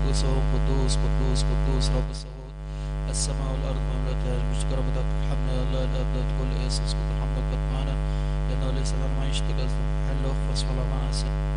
قدوس هو قدوس قدوس قدوس رب الصهود. السماء والأرض مملكتها المشتركة بدك الحمد لله الأبد كل إيس اسكت الحمد لك معنا لأنه ليس لنا معيش تجازف حل واخفص ولا معنا السماء.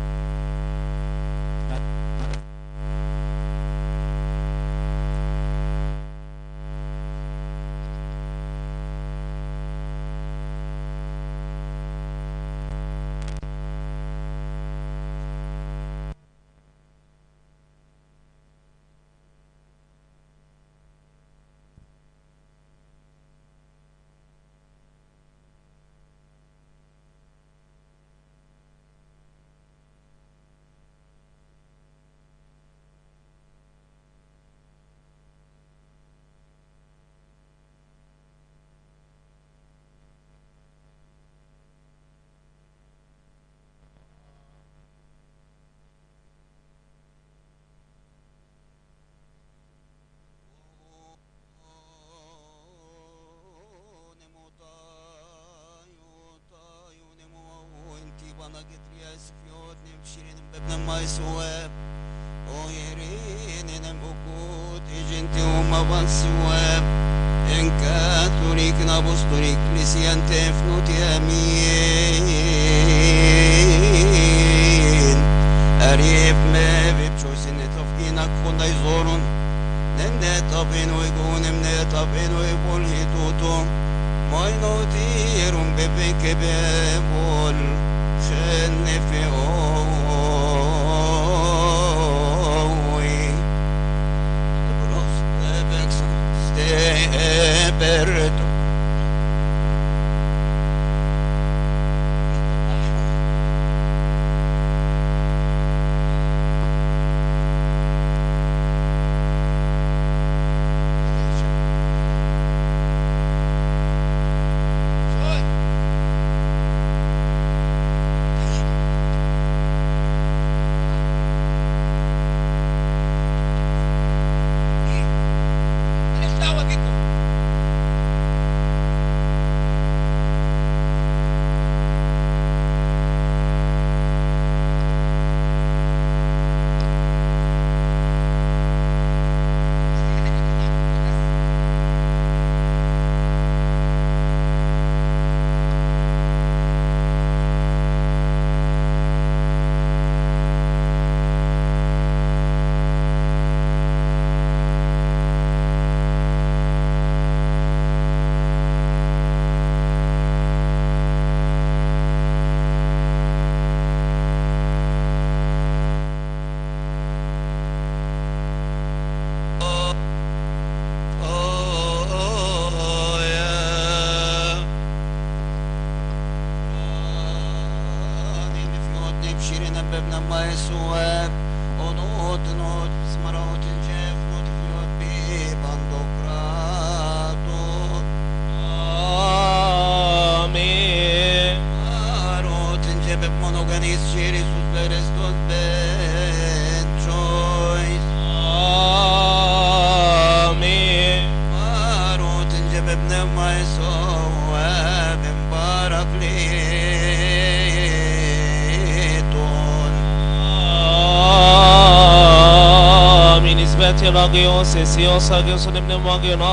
Agios, Esios, Agios, Nemnemagion,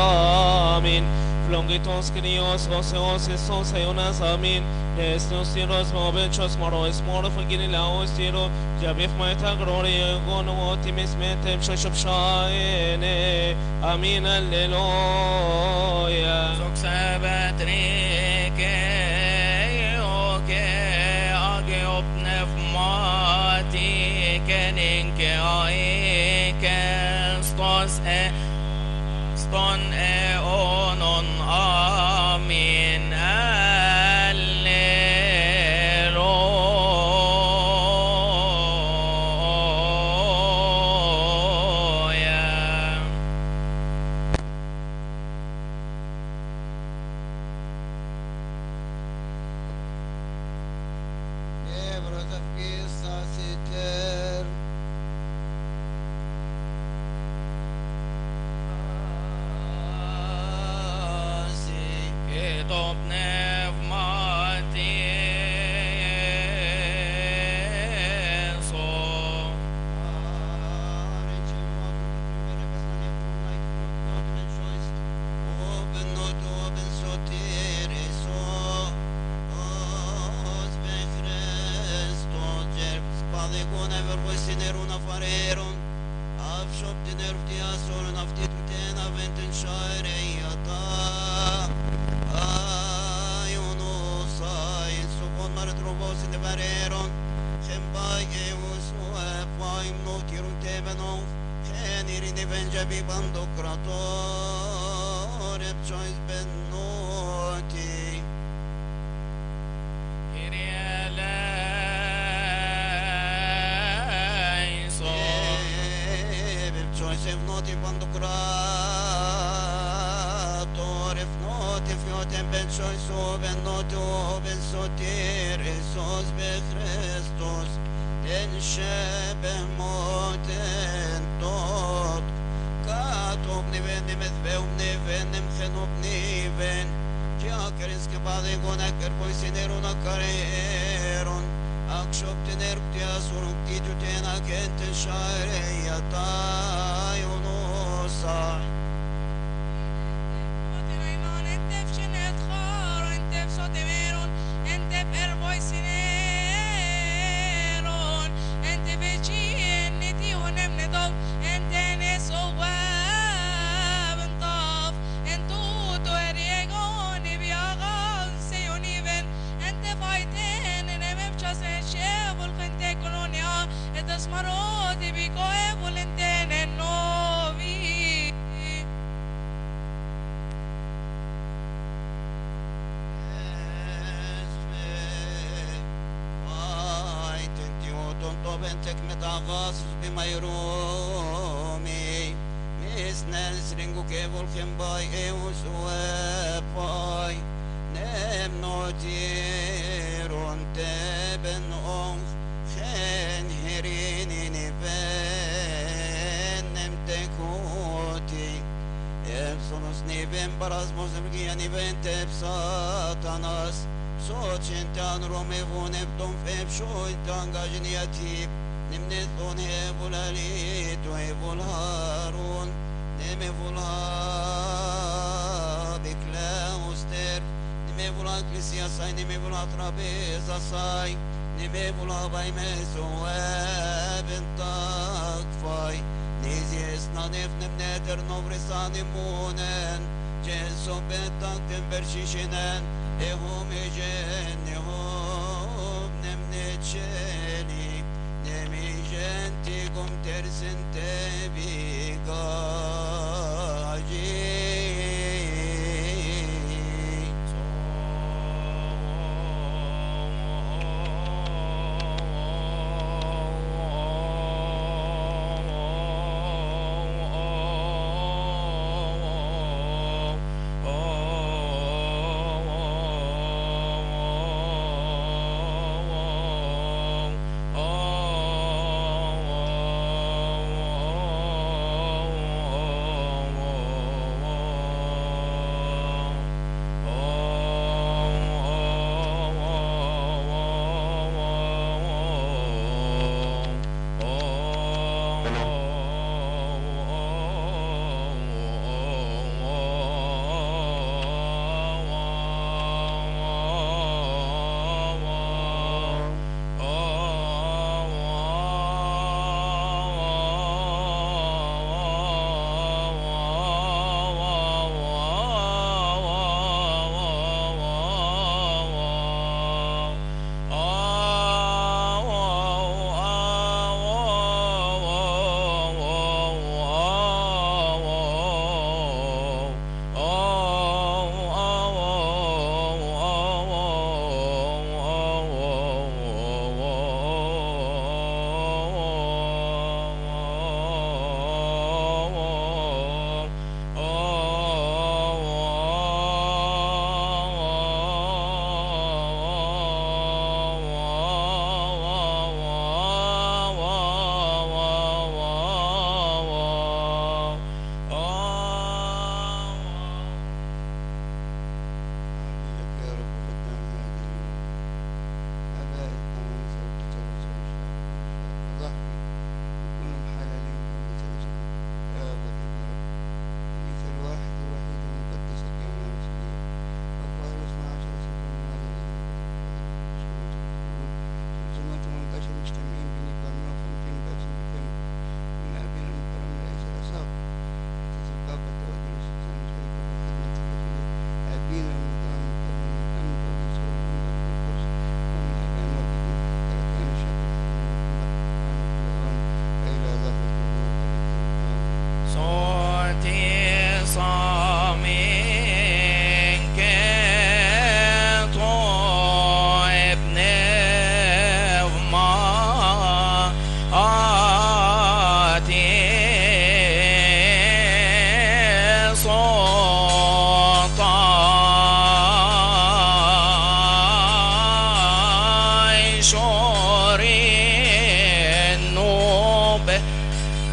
Amin. Flongitos, Kenios, Oseos, Esos, Ionas, Amin. Nestos, Tiros, Mobenchos, Moros, Moro, Forgini, Laos, Tiro, Jabif, Maita, Gloria, Gono, Timis, Mentem, Shoshop, Shine, Amin, Alleluia. Soksabat, Rike, Oke, Agiop, Nefmati, Keninke, Aike. Ston onon amin alleluia. بعضكون بربوسينيرون فريرون أفشوب تنرف دياسون نفتي تتين أفنتن شايريتا آيونوساي سبون مرد روبوس نبريرون خمباي وسواب وايم نوتيرون تيبنو خينيري نبنجبي بندقراتور بشويس بنوتي If not if on the creator, if not if you have been choice of and not of and so dear Jesus be Christus, then shebe moten tot, kat obniven mit veumniven im khenobniven, jakeris ke bade gona kerpoisineruna kareron. Akşop tener kutya soruk titutena kente şaireyata yonusa. Smarodi bico e volentene novi. Ay tentiyotun tobentek metagasus bimayromi. Misnen sringu kevul kembay eus uepay. Nem notirun teben onch. Ken herini nivenem tekoti Epsonos niven parasmos emgia niven tep satanas Socintan romevun evdom feb shoitan gajniatip Nimnethon hevul alit hevul harun Nemevul habikleus terf Nimevul aklisya say nimevul atrapeza say Nimevula bay mesueb takfay Nizis nanef nemneter novrisan imunen Ceso betak tember şişinen Ehum ecen ehum nemneçeni Nemijen tikum tersin tebigaci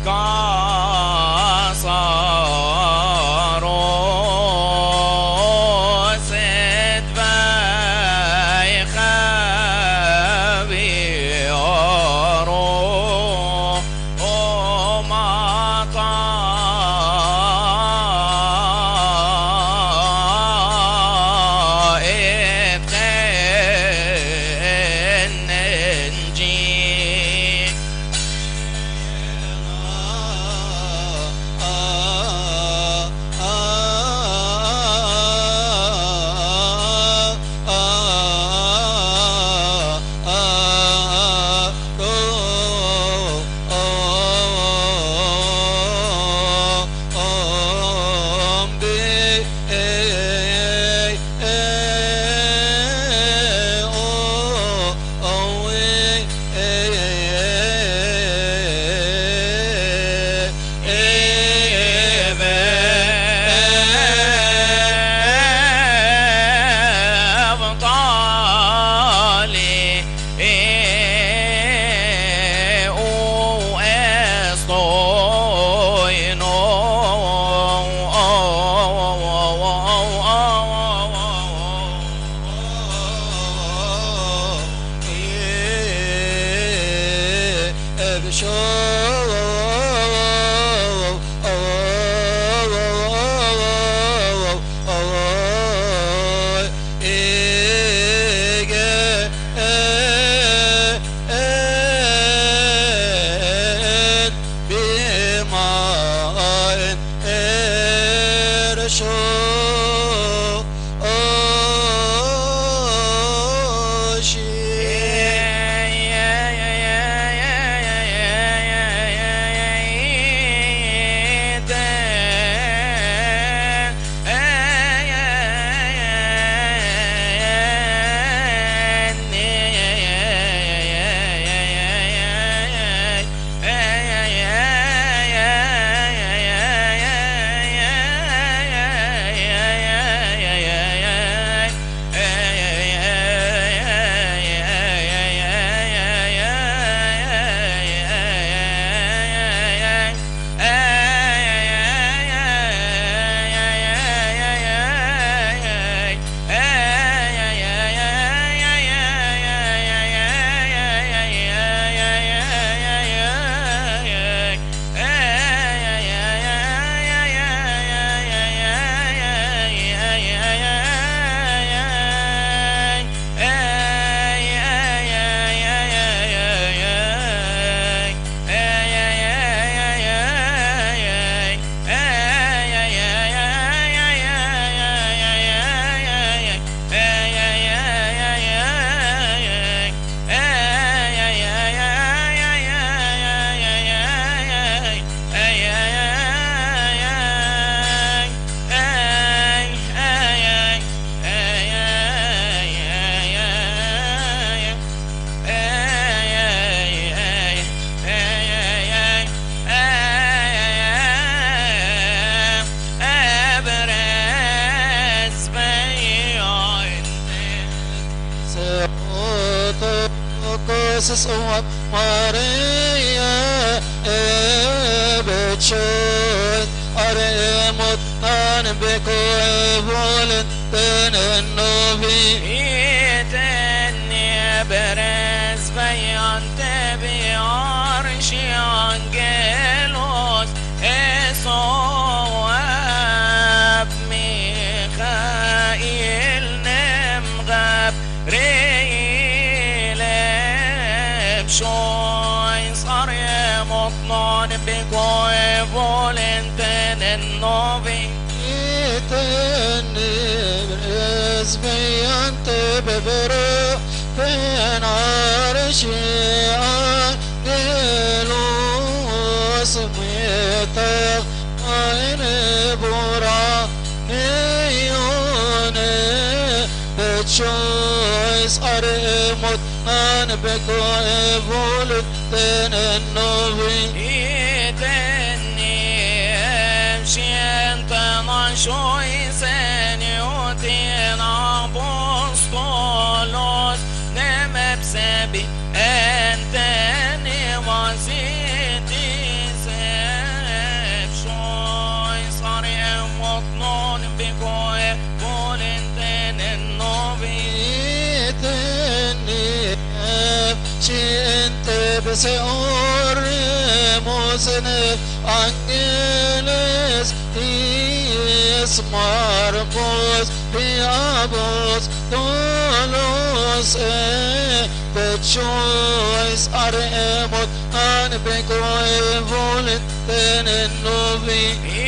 Jesus of Maria ebechot aremot an beko evolen tenen novi إيتني برز بيانت بيارشي أنجلوس إصواب ميخائيل نمغب ريل بشوي صار يمطنون بكوي فولنتن النوفي إيتني برز بيانت ببرو فين عرشي أنجلوس ميتاق عين برا نيوني بتشويس أرمت أن بكو إفولت تننوفي إيتني أمشي أنت نشوي سنيوتين أبوستولوس نمبسبي أنتني وزيتي Siente beseoremos en ángeles y marcos piabos todos bechois aremos an beco volenten en novi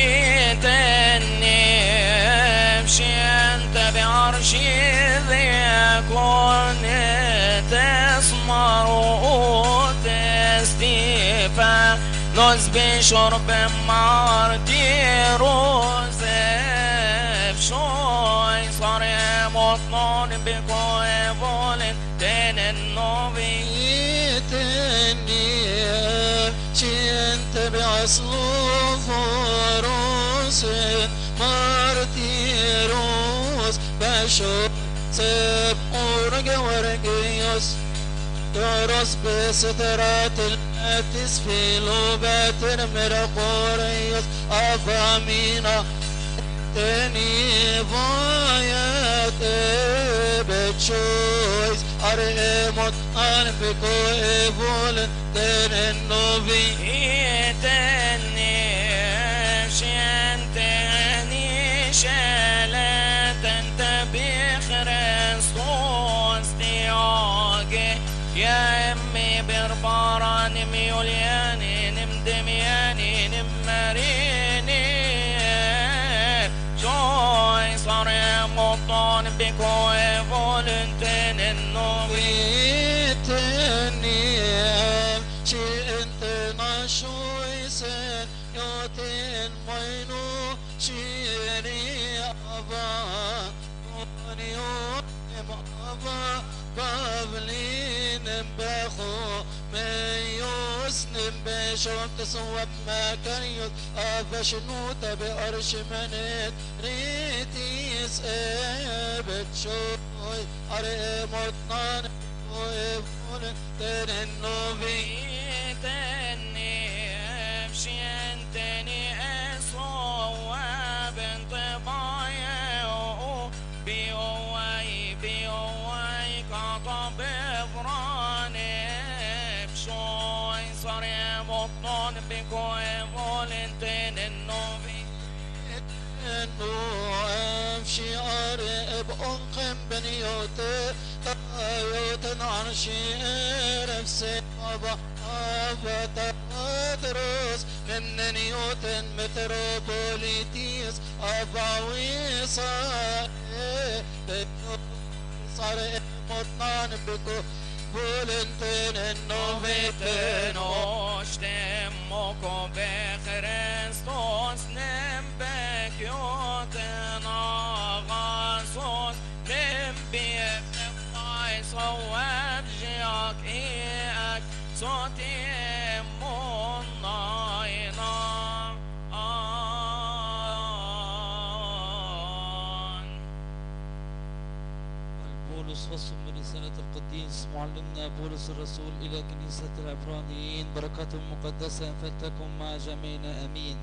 بيتنم شنت بعرشي ذيكون تسمر وتستيفا نوز بشرب مارتيروز بشوي صار مطنون بكوي فولن تن النوبي Siente بعصلوف روس مارتيروس بشو سب ورق ورقيوس يروس بسترات الاتس في لوبات مرقوريوس افامينا تاني فايات بتشويس ارموت انفكو ايفولن تن النوبي تاني شنتني شالت انت بخريستوس تياجي يا امي برباراني ميولياني نمدمياني نمريني شوي صار مطان بكوي فولنتين النوبي شويسن يوتين مينو شيري أبا ونيوت أبا بابلين بخو ميوس نبشوت تصوب ما كريوت أفشنوت بأرش منت ريتيس بتشوي أرموت نان ويفولن تننو في تاني شنتني أصوى بنت بايو بيوي كطب فراني بشوي صار مطن بكوي فولنتين النوبي امشي قرب انقم بنيوتي طايوت عرشي نفسي ابا فتدرس من نيوتن متروبوليتيس اباوي صار مطنان بكو فولنتين النوبيتين نوشتموكو بخريستوس نمبك يوتنا غاسوس نمبيك نماي صواب جياك إياك صوتي مناينا بولس فصل من رسالة القديس معلمنا بولس الرسول إلى كنيسة العبرانيين بركاته المقدسة فلتكن مع جميعنا آمين.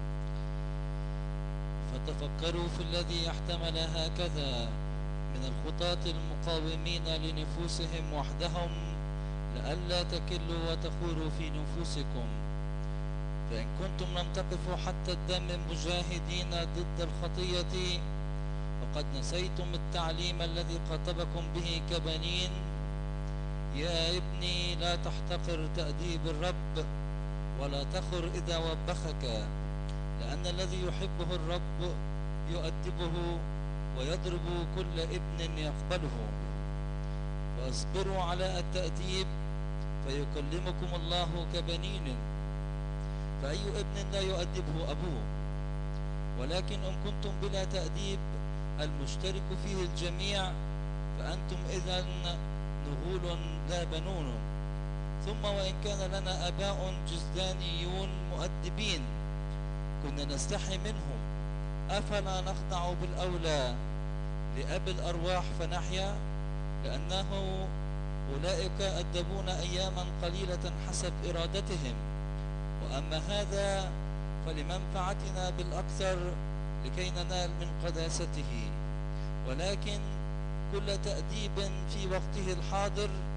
فتفكروا في الذي احتمل هكذا من الخطاة المقاومين لنفوسهم وحدهم لئلا تكلوا وتخوروا في نفوسكم. فإن كنتم لم تقفوا حتى الدم مجاهدين ضد الخطية فقد نسيتم التعليم الذي خاطبكم به كبنين. يا ابني لا تحتقر تأديب الرب ولا تخر إذا وبخك، لأن الذي يحبه الرب يؤدبه ويضرب كل ابن يقبله. فاصبروا على التأديب فيكلمكم الله كبنين. فأي ابن لا يؤدبه أبوه؟ ولكن إن كنتم بلا تأديب المشترك فيه الجميع فأنتم إذن نغول لا بنون. ثم وإن كان لنا آباء جزدانيون مؤدبين كنا نستحي منهم، أفلا نخضع بالأولى لأب الأرواح فنحيا؟ لأنه أولئك أدبونا أياما قليلة حسب إرادتهم، وأما هذا فلمنفعتنا بالأكثر لكي ننال من قداسته. ولكن كل تأديب في وقته الحاضر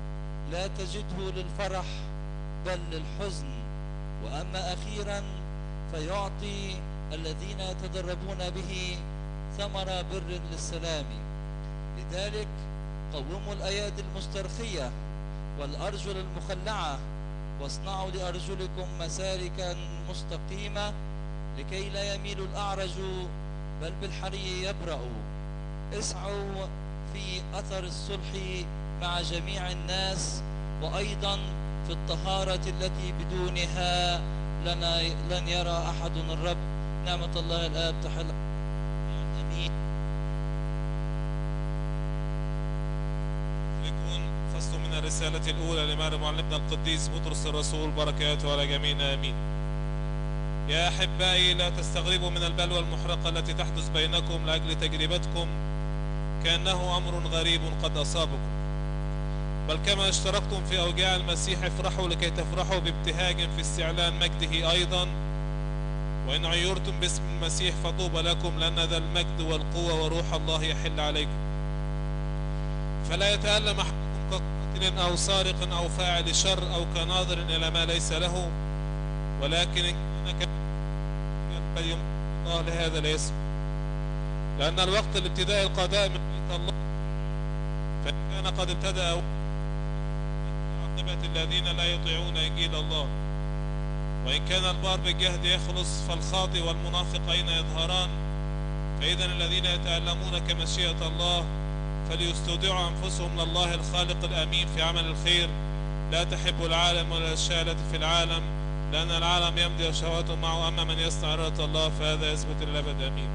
لا تجده للفرح بل للحزن، وأما أخيرا فيعطي الذين يتدربون به ثمر بر للسلام. لذلك قوموا الأيادي المسترخية والأرجل المخلعة، واصنعوا لأرجلكم مسالكا مستقيمة لكي لا يميل الأعرج بل بالحري يبرأ. اسعوا في أثر الصلح مع جميع الناس، وأيضا في الطهارة التي بدونها لن يرى أحد الرب. نعمة الله الآب تحل. آمين. يكون فصل من الرسالة الأولى لمعلم معلمنا القديس بطرس الرسول، بركاته على جميعنا آمين. يا أحبائي، لا تستغربوا من البلوى المحرقة التي تحدث بينكم لأجل تجربتكم كأنه أمر غريب قد أصابكم، بل كما اشتركتم في أوجاع المسيح افرحوا لكي تفرحوا بابتهاج في استعلان مجده أيضا. وإن عيرتم باسم المسيح فطوبى لكم، لأن ذا المجد والقوة وروح الله يحل عليكم. فلا يتألم أحدكم كقاتل أو سارق أو فاعل شر أو كناظر إلى ما ليس له، ولكن إن كان فليمجد الله لهذا الاسم، لأن الوقت لابتداء القضاء من بيت الله، فإن كان قد ابتدأ عاقبة الذين لا يطيعون إنجيل الله. وإن كان البار بالجهد يخلص، فالخاطئ والمنافق أين يظهران؟ فإذا الذين يتألمون كمشيئة الله فليستودعوا أنفسهم لله الخالق الأمين في عمل الخير، لا تحب العالم ولا الأشياء التي في العالم، لأن العالم يمضي وشهواته معه، أما من يصنع إرادة الله فهذا يثبت للأبد آمين.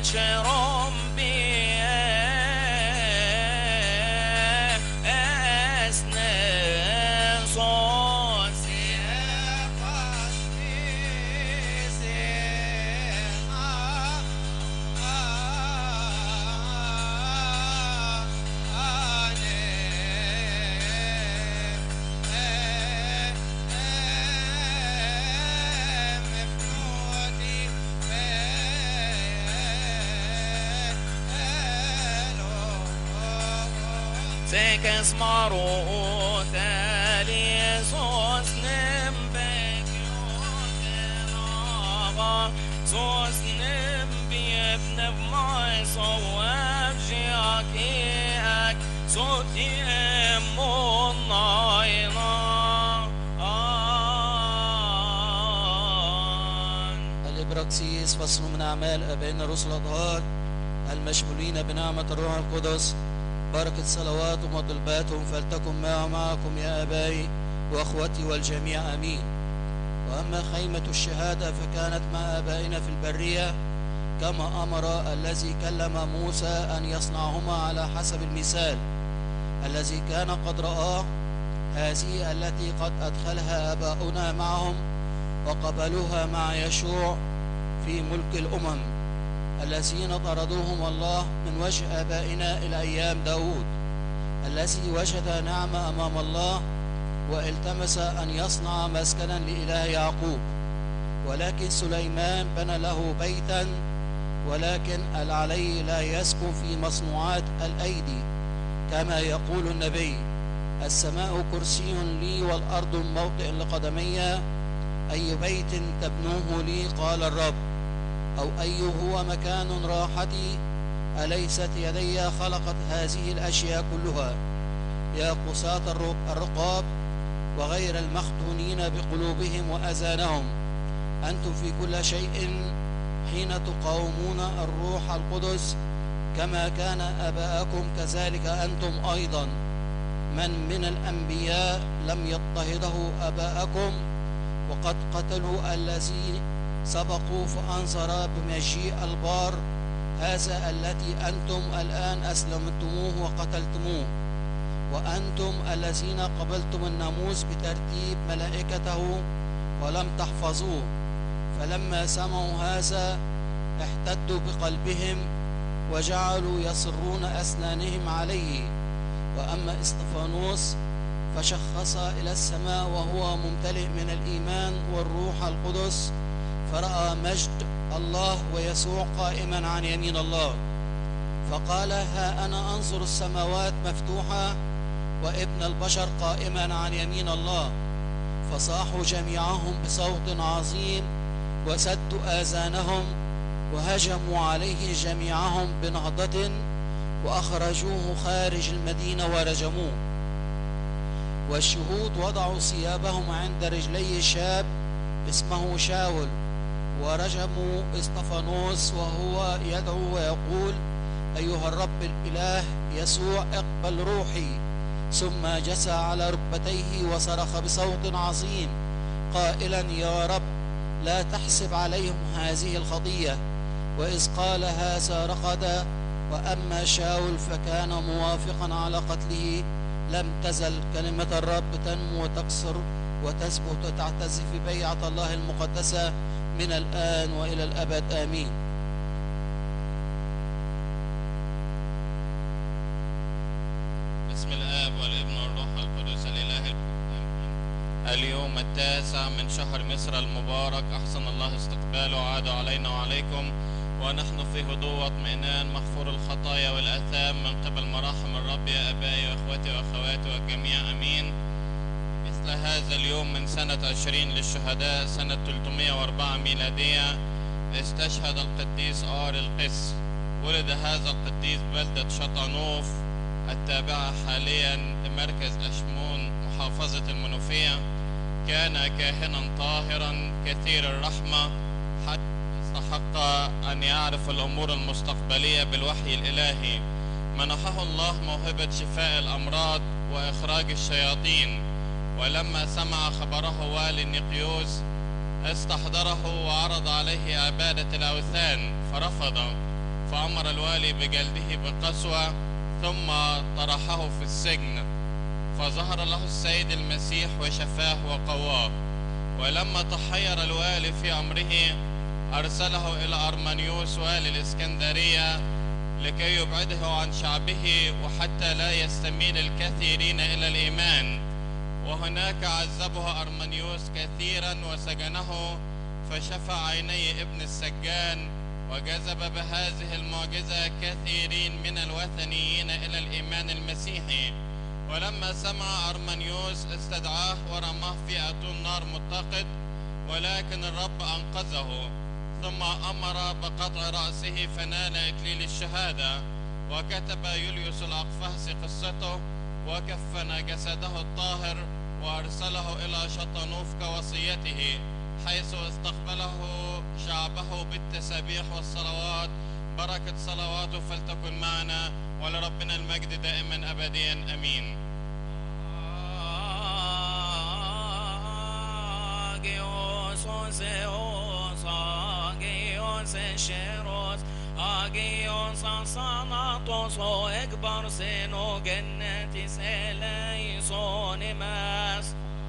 شرم Sekes maro tali sosnem bekyotenava sosnem biebnev mai sowab jiakiak sotiem monayna الإبراكسيس فصل من أعمال أبائنا الرسل الأطهار المشمولين بنعمة الروح القدس. بركة صلواتهم وطلباتهم فلتكن معكم يا آبائي وأخوتي والجميع آمين. وأما خيمة الشهادة فكانت مع آبائنا في البرية كما أمر الذي كلم موسى أن يصنعهما على حسب المثال الذي كان قد رآه. هذه التي قد أدخلها آباؤنا معهم وقبلوها مع يشوع في ملك الأمم الذين طردوهم الله من وجه آبائنا إلى أيام داود الذي وجد نعمة أمام الله والتمس أن يصنع مسكنا لإله يعقوب. ولكن سليمان بنى له بيتا ولكن العلي لا يسكن في مصنوعات الأيدي كما يقول النبي: السماء كرسي لي والأرض موطئ لقدمي، أي بيت تبنوه لي قال الرب، أو أي هو مكان راحتي؟ أليست يدي خلقت هذه الأشياء كلها؟ يا قساة الرقاب وغير المختونين بقلوبهم وأذانهم، أنتم في كل شيء حين تقاومون الروح القدس كما كان آباءكم كذلك أنتم أيضا. من الأنبياء لم يضطهده آباءكم وقد قتلوا الذين سبقوا فأنصر بمجيء البار هذا التي أنتم الآن أسلمتموه وقتلتموه، وأنتم الذين قبلتم الناموس بترتيب ملائكته ولم تحفظوه. فلما سمعوا هذا احتدوا بقلبهم وجعلوا يصرون أسنانهم عليه. وأما اسطفانوس فشخص إلى السماء وهو ممتلئ من الإيمان والروح القدس، فرأى مجد الله ويسوع قائما عن يمين الله، فقال: ها أنا أنظر السماوات مفتوحة وابن البشر قائما عن يمين الله. فصاحوا جميعهم بصوت عظيم وسدوا آذانهم وهجموا عليه جميعهم بنهضة وأخرجوه خارج المدينة ورجموه. والشهود وضعوا ثيابهم عند رجلي شاب اسمه شاول ورجموا اسطفانوس وهو يدعو ويقول: أيها الرب الإله يسوع اقبل روحي. ثم جثى على ركبتيه وصرخ بصوت عظيم قائلا: يا رب لا تحسب عليهم هذه الخطية. وإذ قال هذا رقد. وأما شاول فكان موافقا على قتله. لم تزل كلمة الرب تنمو وتكثر وتثبت وتعتز في بيعة الله المقدسة من الآن وإلى الأبد آمين. بسم الآب والابن والروح القدس الإله. اليوم 9 من شهر مصر المبارك، أحسن الله استقباله وعاده علينا وعليكم، ونحن في هدوء واطمئنان مغفور الخطايا والآثام من قبل مراحم الرب يا أبائي وأخواتي وأخواتي والجميع أمين. مثل هذا اليوم من سنة 20 للشهداء سنة 304 ميلادية استشهد القديس آر القس. ولد هذا القديس بلدة شطانوف التابعة حاليا لمركز أشمون محافظة المنوفية. كان كاهنا طاهرا كثير الرحمة حتى استحق أن يعرف الأمور المستقبلية بالوحي الإلهي. منحه الله موهبة شفاء الأمراض وإخراج الشياطين. ولما سمع خبره والي نيقيوس استحضره وعرض عليه عبادة الأوثان فرفض، فأمر الوالي بجلده بقسوة ثم طرحه في السجن. فظهر له السيد المسيح وشفاه وقواه. ولما تحير الوالي في أمره أرسله إلى أرمنيوس والي الإسكندرية لكي يبعده عن شعبه وحتى لا يستميل الكثيرين إلى الإيمان. وهناك عذبه أرمنيوس كثيرا وسجنه، فشفى عيني ابن السجان وجذب بهذه المعجزة كثيرين من الوثنيين إلى الإيمان المسيحي. ولما سمع أرمنيوس استدعاه ورماه في أتون نار متقد، ولكن الرب أنقذه. ثم أمر بقطع رأسه فنال إكليل الشهادة. وكتب يوليوس الأقفاصي قصته وكفن جسده الطاهر وأرسله إلى شطنوف كوصيته، حيث استقبله شعبه بالتسابيح والصلوات. بركة صلواته فلتكن معنا، ولربنا المجد دائما أبديا آمين. Agios asanatos o ekbar seno gennetis eleison imas.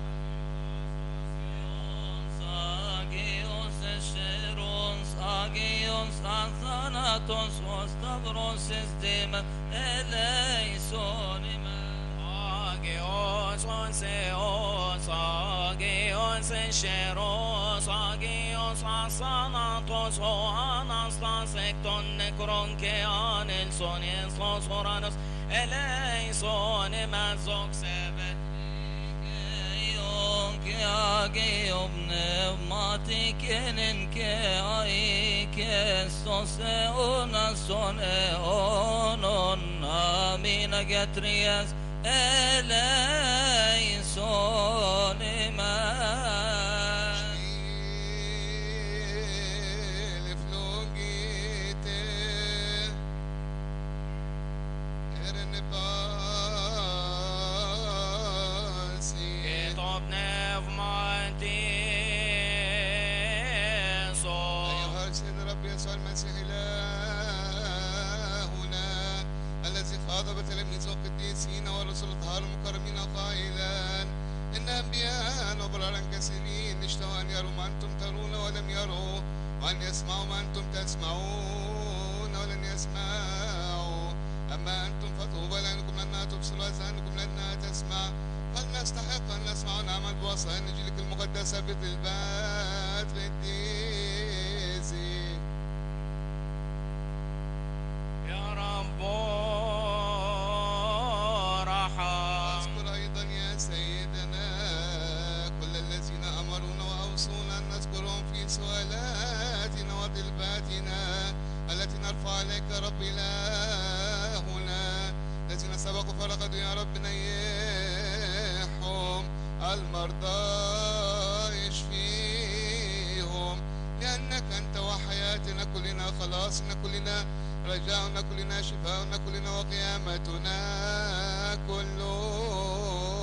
Agios escherons, agios asanatos o stavros estemas eleison imas. Agios onseos, agios escheros, agios asanatos o Ekton nekron ke anel son esos oranos eleison mazok sevet ke age obne matikenen ke ai ke sose ona son onon amin agatrias eleison ma المسيح إلهنا الذي خاطب تلاميذه القديسين والرسل الطهار المكرمين قائلا إن أنبياء وبرارا كثيرين اشتهوا أن يروا ما أنتم ترون ولم يروا، وأن يسمعوا ما أنتم تسمعون ولن يسمعوا. أما أنتم فطوبى لأنكم لأنها تبصر وأذهانكم لأنها تسمع. هل نستحق أن نسمع ونعمل بوصايا إنجيلك المقدسة بطلبات قديسي؟ يا رب رحم. اذكر أيضا يا سيدنا كل الذين أمرونا وأوصونا أن نذكرهم في سؤالاتنا وطلباتنا التي نرفع عليك يا رب إلهنا، الذين سبقوا فرقدوا يا رب نيحهم، المرضى يشفيهم، لأنك أنت وحياتنا كلنا، خلاصنا كلنا، رجاؤنا كلنا، شفاؤنا كلنا، وقيامتنا كلنا.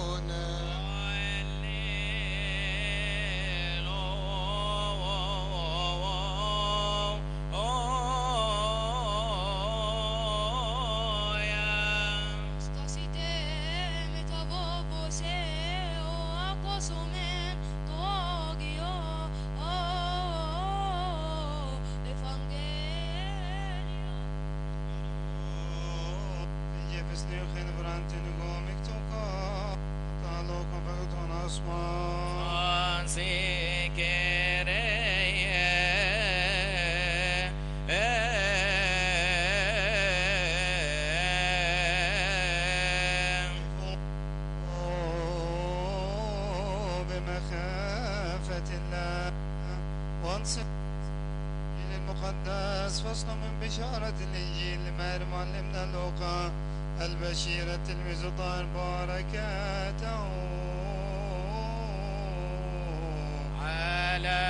بشارة الإنجيل لماهر معلمنا لوقا البشير التلميذ الطاهر بركاته على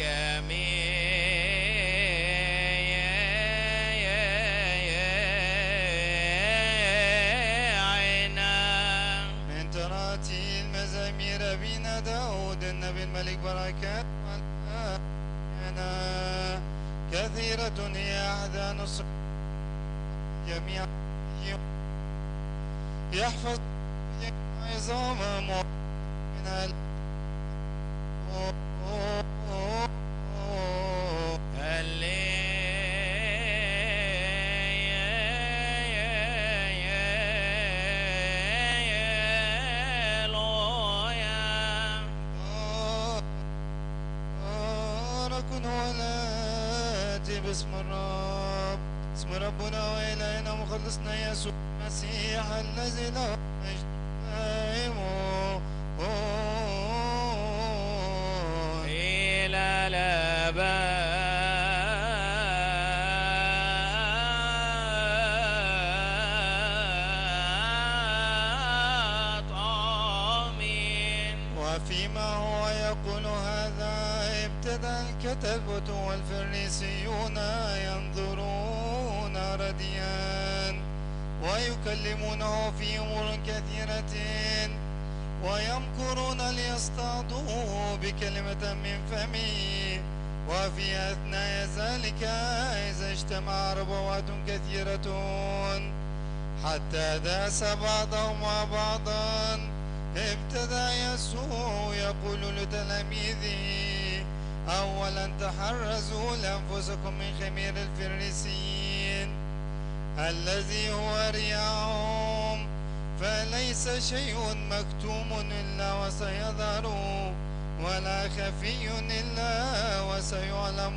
جميعنا. من تراتيل مزامير أبينا داود النبي الملك بركات كثيرة هي أحزان جميع يحفظ جميع عظام من باسم الرب، اسم ربنا وإلهنا مخلصنا يسوع المسيح الذي له مجد دائم إلى الأبد. آمين. وفيما هو يقول هذا ابتدأ الكتبة والفريسيون ينظرون رديا ويكلمونه في أمور كثيرة ويمكرون ليصطادوه بكلمة من فمه. وفي أثناء ذلك إذا اجتمع ربوات كثيرة حتى داس بعضهم مع بعضا ابتدأ يسوع يقول لتلاميذه: أولا تحرزوا لأنفسكم من خمير الفريسيين الذي هو رياءهم، فليس شيء مكتوم إلا وسيظهر ولا خفي إلا وسيعلم.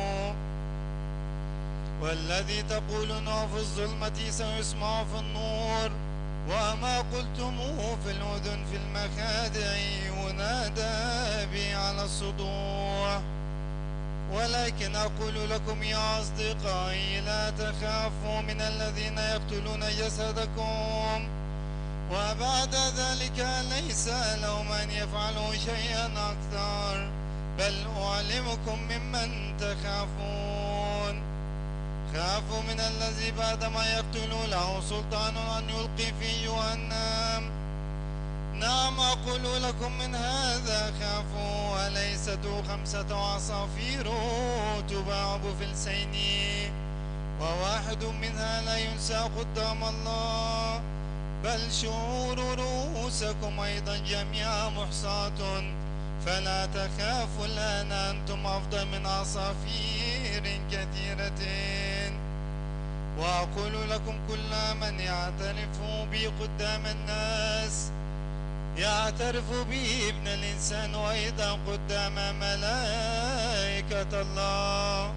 والذي تقولونه في الظلمة سيسمع في النور، وما قلتموه في الأذن في المخادع ينادى به على السطوح. ولكن أقول لكم يا أصدقائي لا تخافوا من الذين يقتلون جسدكم وبعد ذلك ليس لهم أن يفعلوا شيئا أكثر، بل أعلمكم ممن تخافون. خافوا من الذي بعدما يقتل له سلطان أن يلقي في جهنم. نعم أقول لكم من هذا خافوا. أليست 5 عصافير تباع بفلسين وواحد منها لا ينسى قدام الله؟ بل شعور رؤوسكم أيضا جميعا محصاة، فلا تخافوا الآن أنتم أفضل من عصافير كثيرة. وأقول لكم كل من يعترف بي قدام الناس يعترف بي ابن الإنسان وأيضا قدام ملائكة الله.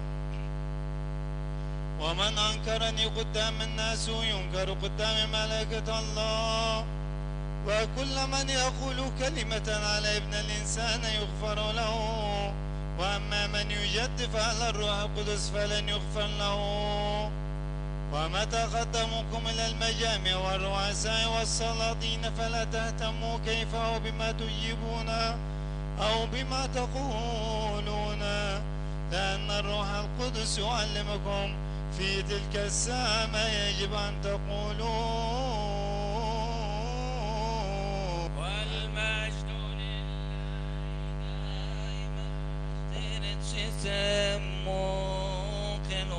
ومن أنكرني قدام الناس ينكر قدام ملائكة الله. وكل من يقول كلمة على ابن الإنسان يغفر له، وأما من يجدف على الروح القدس فلن يغفر له. ومتى قدموكم إلى المجامع والرؤساء والسلاطين فلا تهتموا كيف أو بما تجيبون أو بما تقولون، لأن الروح القدس يعلمكم في تلك الساعة ما يجب أن تقولوا. والمجد لله دائما تنشتم ممكن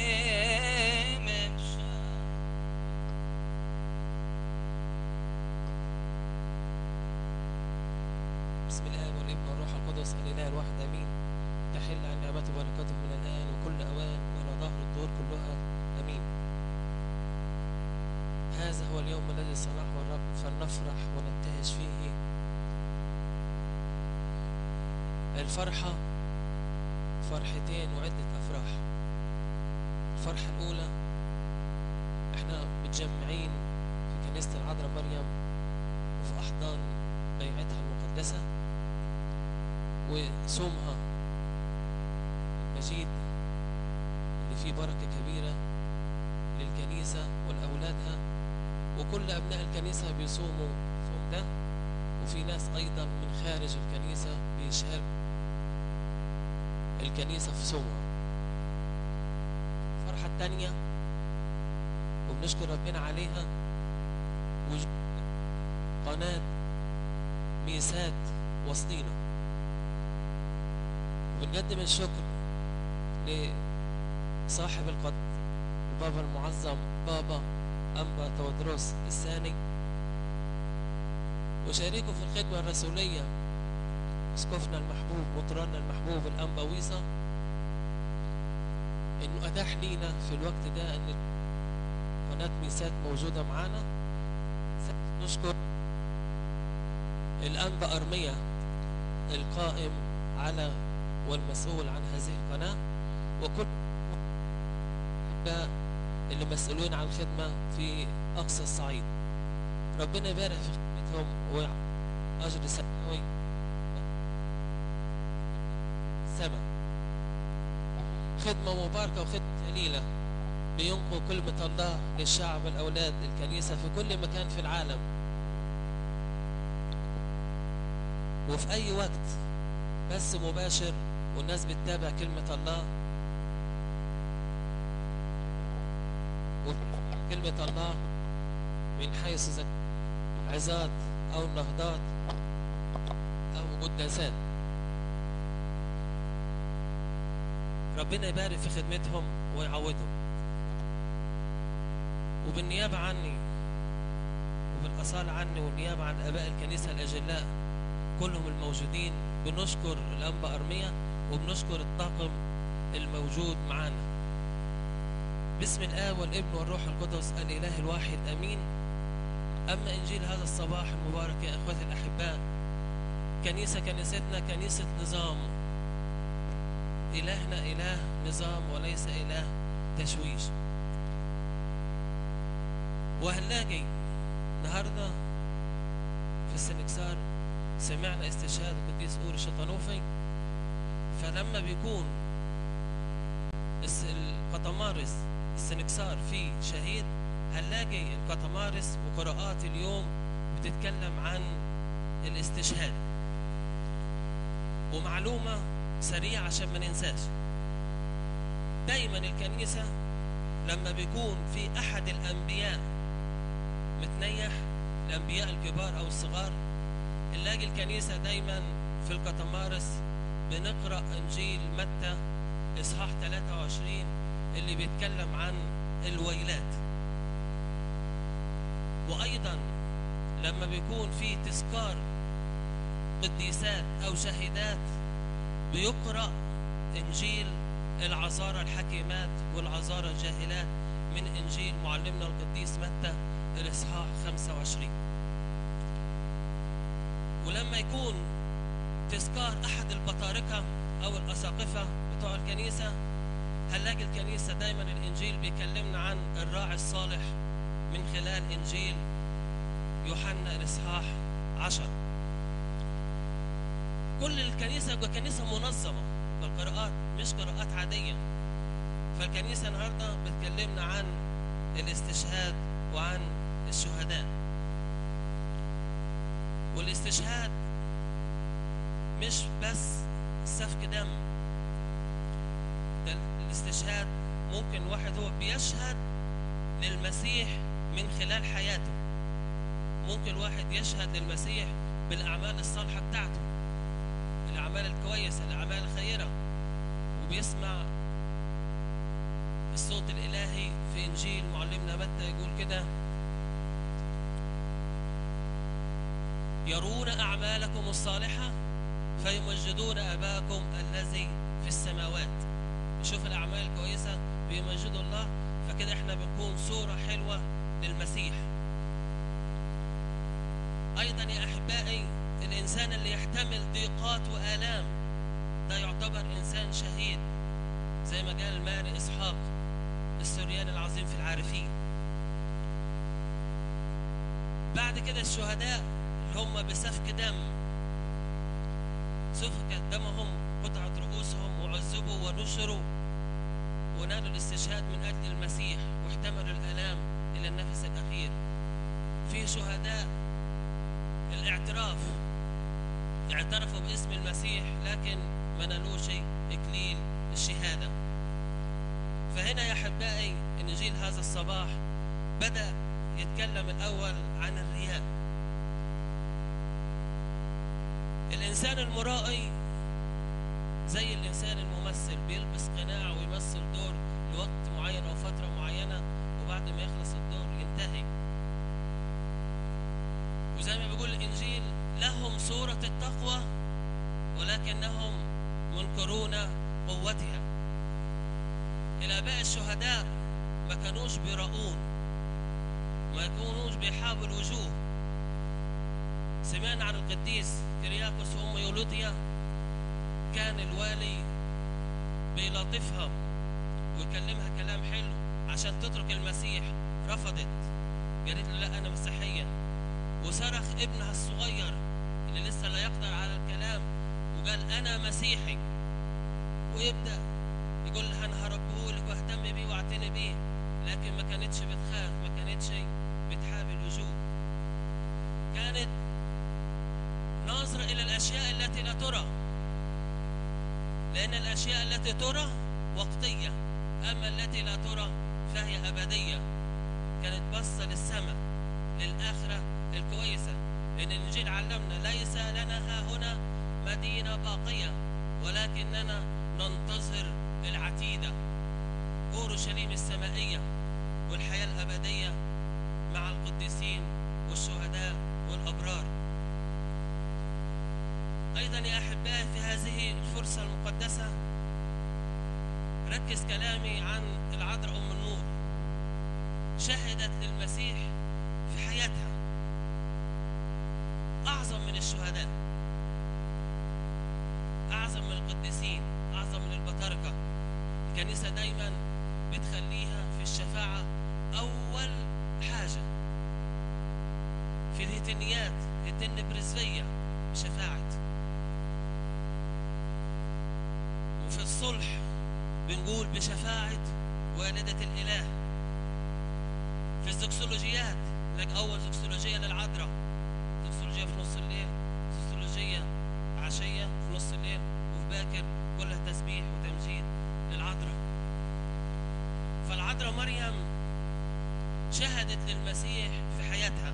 بسم الله والابن والروح القدس الإله الواحد آمين. تحل عن نعمته وبركاته من الآن وكل أوان وإلى ظهر الدور كلها آمين. هذا هو اليوم الذي صنعه الرب فلنفرح وننتهج فيه. الفرحة فرحتين وعدة أفراح. الفرحة الأولى احنا متجمعين في كنيسة العذراء مريم وفي أحضان بيعتها المقدسة وصومها المجيد اللي فيه بركة كبيرة للكنيسة ولأولادها، وكل أبناء الكنيسة بيصوموا صوم ده، وفي ناس أيضا من خارج الكنيسة بيشارك الكنيسة في صومها. الفرحة الثانية وبنشكر ربنا عليها وجود قناة ميسات وسطينا، وبنقدم الشكر لصاحب القدر البابا المعظم بابا أنبا تودروس الثاني، وشاركوا في الخدمة الرسولية اسقفنا المحبوب مطرنا المحبوب الأنبا ويصا، إنه أتاح لينا في الوقت ده إن قناة ميسات موجودة معانا. نشكر الأنبا أرمية القائم على والمسؤول عن هذه القناة، وكل اللي مسؤولين عن الخدمة في أقصى الصعيد. ربنا يبارك في خدمتهم وأجر سماوي سما. خدمة مباركة وخدمة جليلة بينقوا كلمة الله للشعب الأولاد الكنيسة في كل مكان في العالم، وفي أي وقت بس مباشر والناس بتتابع كلمة الله كلمة الله من حيث إذا عظات أو نهضات أو قداسات. ربنا يبارك في خدمتهم ويعوضهم. وبالنيابة عني وبالأصالة عني والنيابة عن آباء الكنيسة الأجلاء كلهم الموجودين بنشكر الأنبا أرمية وبنشكر الطاقم الموجود معانا. باسم الآب والابن والروح القدس الإله الواحد آمين. أما إنجيل هذا الصباح المبارك يا أخواتي الأحباء، كنيستنا كنيسة نظام. إلهنا إله نظام وليس إله تشويش. وهنلاقي النهارده في السنكسار سمعنا استشهاد القديس أوري الشطنوفي، فلما بيكون القطمارس السنكسار فيه شهيد هنلاقي القطمارس وقراءات اليوم بتتكلم عن الاستشهاد. ومعلومة سريعة عشان ما ننساش، دايما الكنيسة لما بيكون في أحد الأنبياء متنيح، الأنبياء الكبار أو الصغار، نلاقي الكنيسة دايما في القطمارس بنقرأ إنجيل متى إصحاح 23 اللي بيتكلم عن الويلات. وأيضا لما بيكون في تذكار قديسات أو شهيدات بيقرأ إنجيل العذارى الحكيمات والعذارى الجاهلات من إنجيل معلمنا القديس متى الإصحاح 25. ولما يكون تذكار أحد البطاركة أو الأساقفة بتوع الكنيسة هنلاقي الكنيسة دايما الإنجيل بيكلمنا عن الراعي الصالح من خلال إنجيل يوحنا الإصحاح 10. كل الكنيسة كنيسة منظمة بالقراءات، مش قراءات عادية. فالكنيسة النهاردة بتكلمنا عن الاستشهاد وعن الشهداء. والاستشهاد مش بس سفك دم، ده الاستشهاد ممكن واحد هو بيشهد للمسيح من خلال حياته. ممكن واحد يشهد للمسيح بالأعمال الصالحة بتاعته، الأعمال الكويسة، الأعمال الخيرة، وبيسمع الصوت الإلهي في إنجيل معلمنا متى يقول كده: يرون أعمالكم الصالحة فيمجدون أباكم الذي في السماوات. يشوف الأعمال الكويسة بيمجدوا الله، فكده احنا بنكون صورة حلوة للمسيح. أيضا يا أحبائي الإنسان اللي يحتمل ضيقات وآلام ده يعتبر إنسان شهيد، زي ما قال الماري إسحاق السورياني العظيم في العارفين. بعد كده الشهداء اللي هم بسفك دم، سفك دمهم قطعت رؤوسهم وعذبوا ونشروا ونالوا الاستشهاد من أجل المسيح واحتملوا الآلام إلى النفس الأخير. في شهداء الاعتراف، اعترفوا باسم المسيح لكن ما نالوش إكليل الشهادة. فهنا يا أحبائي إنجيل هذا الصباح بدأ يتكلم الأول عن الرياء. الإنسان المرائي زي الإنسان الممثل، بيلبس قناع ويمثل دور لوقت معين أو فترة معينة، وبعد ما يخلص الدور ينتهي. وزي ما بيقول الإنجيل لهم صورة التقوى ولكنهم منكرون قوتها. الآباء الشهداء ما كانوش بيراؤون، ما يكونوش بيحابوا الوجوه. سمعنا عن القديس كيرياكوس وأم يولوديا، كان الوالي بيلاطفها ويكلمها كلام حلو عشان تترك المسيح، رفضت، قالت له لا أنا مسيحية. وصرخ ابنها الصغير اللي لسه لا يقدر على الكلام وقال أنا مسيحي، ويبدأ يقول لها أنا هربهولك واهتم بيه واعتني بيه، لكن ما كانتش بتخاف، ما كانتش بتحابي الوجوه. كانت ناظرة إلى الأشياء التي لا ترى، لأن الأشياء التي ترى وقتية، أما التي لا ترى فهي أبدية. كانت بصة للسماء، للآخرة الكويسة، لأن الإنجيل علمنا ليس لنا ها هنا مدينة باقية ولكننا ننتظر العتيدة، أورشليم السمائية والحياة الأبدية مع القديسين والشهداء والأبرار. أيضا يا أحبائي في هذه الفرصة المقدسة ركز كلامي عن العذراء أم النور. شهدت للمسيح في حياتها، أعظم من الشهداء، أعظم من القديسين، أعظم من البطاركة. الكنيسة دايما بتخليها في الشفاعة أول حاجة. في الهتنيات هتن برزفية بشفاعة، وفي الصلح بنقول بشفاعة والدة الإله. في الزكسولوجيات لك أول زكسولوجية للعذراء، زكسولوجية في نص الليل، زكسولوجية عشية في نص الليل، وفي باكر كلها تسبيح وتمجيد للعذراء. فالعذراء مريم شهدت للمسيح في حياتها،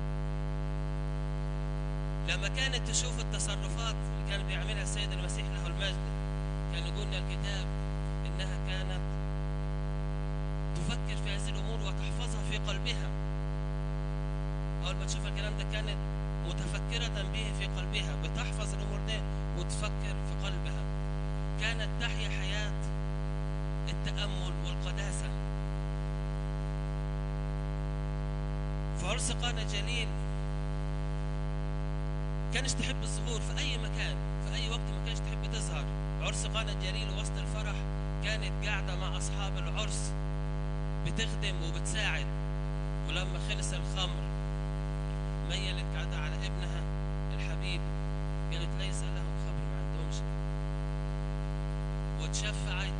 لما كانت تشوف التصرفات اللي كان بيعملها السيد المسيح له المجد، كان يقول لنا الكتاب إنها كانت تفكر في هذه الأمور وتحفظها في قلبها. أول ما تشوف الكلام ده كانت متفكرة به في قلبها، بتحفظ الأمور دي وتفكر في قلبها. كانت تحيا حياة التأمل والقداسة. في عرس قانا الجليل كانش تحب الظهور في أي مكان، في أي وقت ما كانش تحب تظهر. عرس قانا الجليل وسط الفرح كانت قاعدة مع أصحاب العرس بتخدم وبتساعد. ولما خلص الخمر ميلت قاعدة على ابنها الحبيب، قالت ليس لهم خمر، ما عندهمش، وتشفعت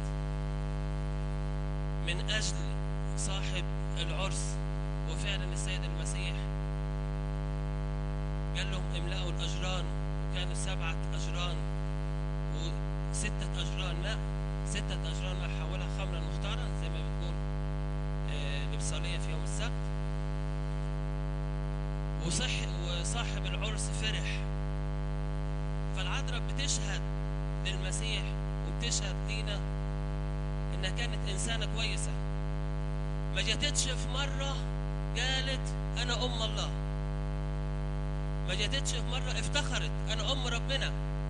من أجل صاحب العرس. وفعلا السيد المسيح قال لهم املأوا الأجران، وكانوا 7 أجران و6 أجران ماء، 6 أجران ماء حولها خمرا مختارا زي ما بتقول الإبصالية في يوم السبت. وصاحب العرس فرح. فالعذراء بتشهد للمسيح وبتشهد لينا إنها كانت إنسانة كويسة. ما جاتتش في مرة قالت أنا أم الله، ما جاتتش في مرة افتخرت أنا أم ربنا،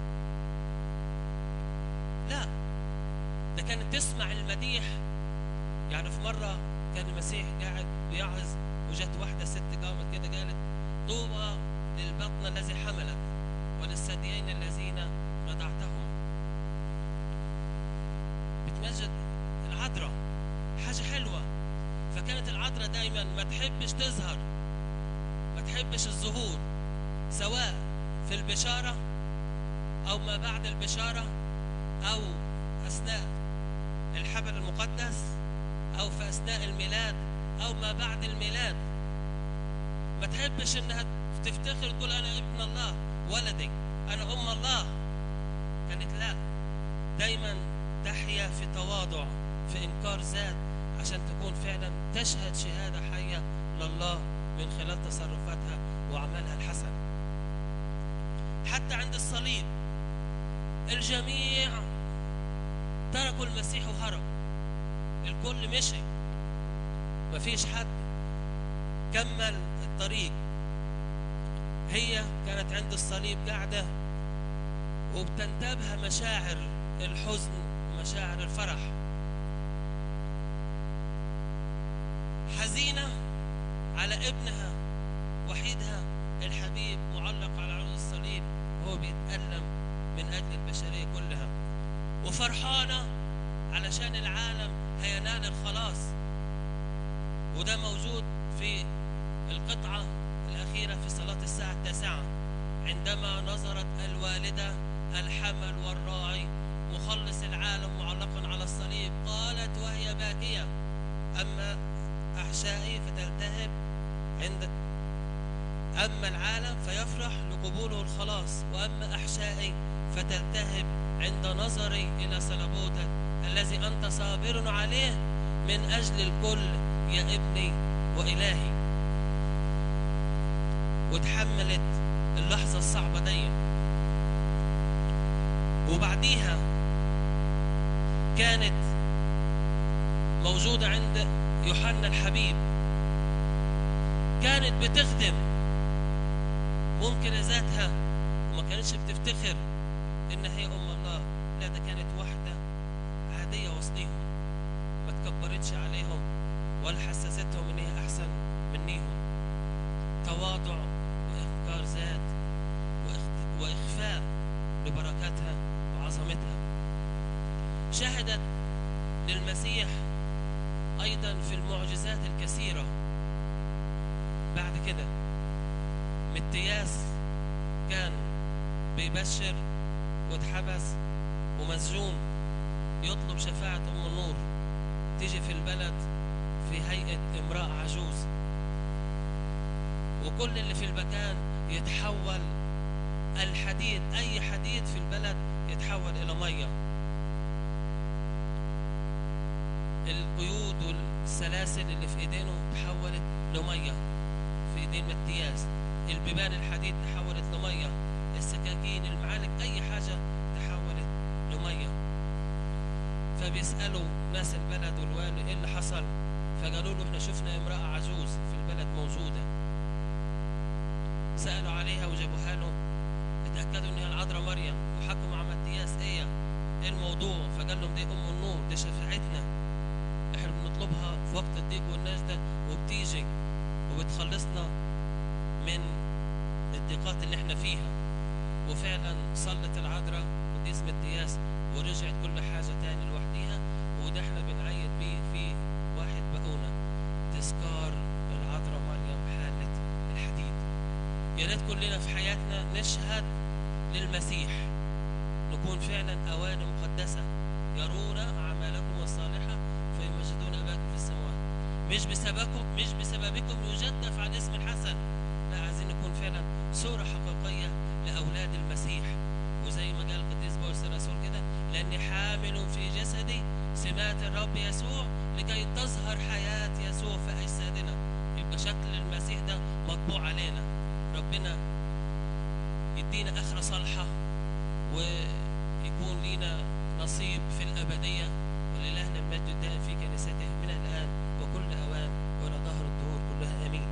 لا، ده كانت تسمع المديح. يعني في مرة كان المسيح قاعد بيعظ وجت واحدة ست قامت كده قالت طوبى للبطن الذي حملت وللثديين الذين رضعتهم. بتمجد العذراء، حاجة حلوة. فكانت العذراء دايما ما تحبش تظهر، ما تحبش الظهور، سواء في البشارة أو ما بعد البشارة أو أثناء الحبل المقدس أو في أثناء الميلاد أو ما بعد الميلاد. ما تحبش إنها تفتخر تقول أنا ابن الله ولدي، أنا أم الله. كانت لا، دايما تحيا في تواضع، في إنكار ذات، عشان تكون فعلا تشهد شهادة حية لله من خلال تصرفاتها وأعمالها الحسنة. حتى عند الصليب الجميع تركوا المسيح وهرب. الكل مشي، مفيش حد كمل الطريق. هي كانت عند الصليب قاعدة وبتنتابها مشاعر الحزن ومشاعر الفرح، حزينة على ابنها وحيدها الحبيب معلق على عود الصليب، هو بيتألم من أجل البشرية كلها، وفرحانة علشان العالم هينال الخلاص. وده موجود في القطعة الأخيرة في صلاة الساعة 9، عندما نظرت الوالدة الحمل والراعي مخلص العالم معلقا على الصليب قالت وهي باكية: أما أحشائي فتلتهب أما العالم فيفرح لقبوله الخلاص، وأما أحشائي فتلتهب عند نظري إلى صلبوتك الذي أنت صابر عليه من أجل الكل يا ابني وإلهي. وتحملت اللحظة الصعبة دي. وبعديها كانت موجودة عند يوحنا الحبيب، كانت بتخدم منكرة ذاتها وما كانتش بتفتخر إن هي أم الله، لا ده كانت واحدة عادية وسطيهم، ما تكبرتش عليهم ولا حسستهم إن هي أحسن منيهم. تواضع وإفكار ذات وإخفاء لبركاتها وعظمتها. شهدت للمسيح أيضا في المعجزات الكثيرة. بعد كده متياس كان بيبشر واتحبس ومسجون، يطلب شفاعة أم النور تيجي في البلد في هيئة امرأة عجوز، وكل اللي في المكان يتحول الحديد، أي حديد في البلد يتحول إلى مية. القيود والسلاسل اللي في إيدينه تحولت لمية في إيدين متياس، البيبان الحديد تحولت لمية، السكاكين المعالق أي حاجة تحولت لمية. فبيسألوا ناس البلد والوالي إيه اللي حصل، فقالوا له إحنا شفنا امرأة عجوز في البلد موجودة. سألوا عليها وجابوها له، اتأكدوا إنها العذراء مريم، وحكوا مع متياس إيه الموضوع، فقال لهم دي أم النور، دي شفاعتنا، إحنا بنطلبها في وقت الضيق والنجدة وبتيجي وبتخلصنا من الضيقات اللي إحنا فيها. وفعلا صلت العذراء قديس متياس ورجعت كل حاجة تاني لوحديها. وده احنا بنعيد بيه في 1 بقونة تذكار العذراء مريم حالة الحديد. يا ريت كلنا في حياتنا نشهد للمسيح، نكون فعلا أواني مقدسة يرون أعمالكم الصالحة فيمجدون أباكم في السماوات. مش بسببكم يجدف عن اسم الحسن، لا، عايزين نكون فعلا صورة حقيقية لأولاد المسيح. وزي ما قال القديس بولس الرسول كده: لأني حامل في جسدي سمات الرب يسوع لكي تظهر حياة يسوع في أجسادنا. يبقى شكل المسيح ده مطبوع علينا. ربنا يدينا آخرة صالحة ويكون لينا نصيب في الأبدية، ولإلهنا المجد الدائم في كنيسته من الآن وكل أوان وإلى ظهر الدهور كلها. آمين.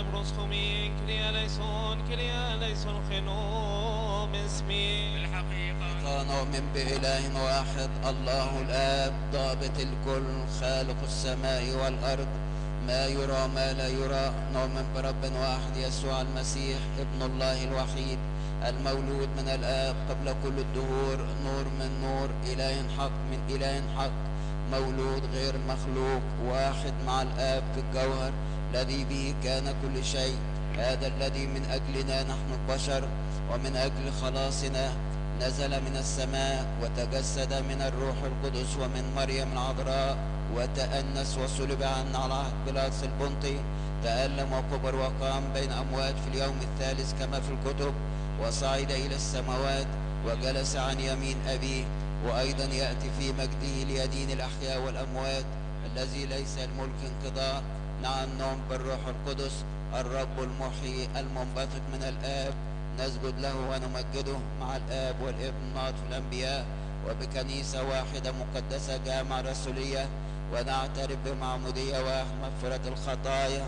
بروسخومين كريا ليسون خنوم اسمي بالحقيقة نؤمن بإله واحد الله الآب ضابط الكل خالق السماء والأرض ما يرى ما لا يرى. نؤمن برب واحد يسوع المسيح ابن الله الوحيد المولود من الآب قبل كل الدهور نور من نور إله حق من إله حق مولود غير مخلوق واحد مع الآب في الجوهر الذي به كان كل شيء. هذا الذي من أجلنا نحن البشر ومن أجل خلاصنا نزل من السماء وتجسد من الروح القدس ومن مريم العذراء وتأنس وصلب عنا على عهد بيلاطس البنطي تألم وكبر وقام بين أموات في اليوم الثالث كما في الكتب وصعد إلى السماوات وجلس عن يمين أبيه وأيضا يأتي في مجده ليدين الأحياء والأموات الذي ليس الملك انقضاء. نعم نؤمن بالروح القدس الرب المحيي المنبثق من الآب نسجد له ونمجده مع الآب والابن ناطق الأنبياء وبكنيسة واحدة مقدسة جامعة رسولية ونعترف بمعمودية واحد مغفرة الخطايا.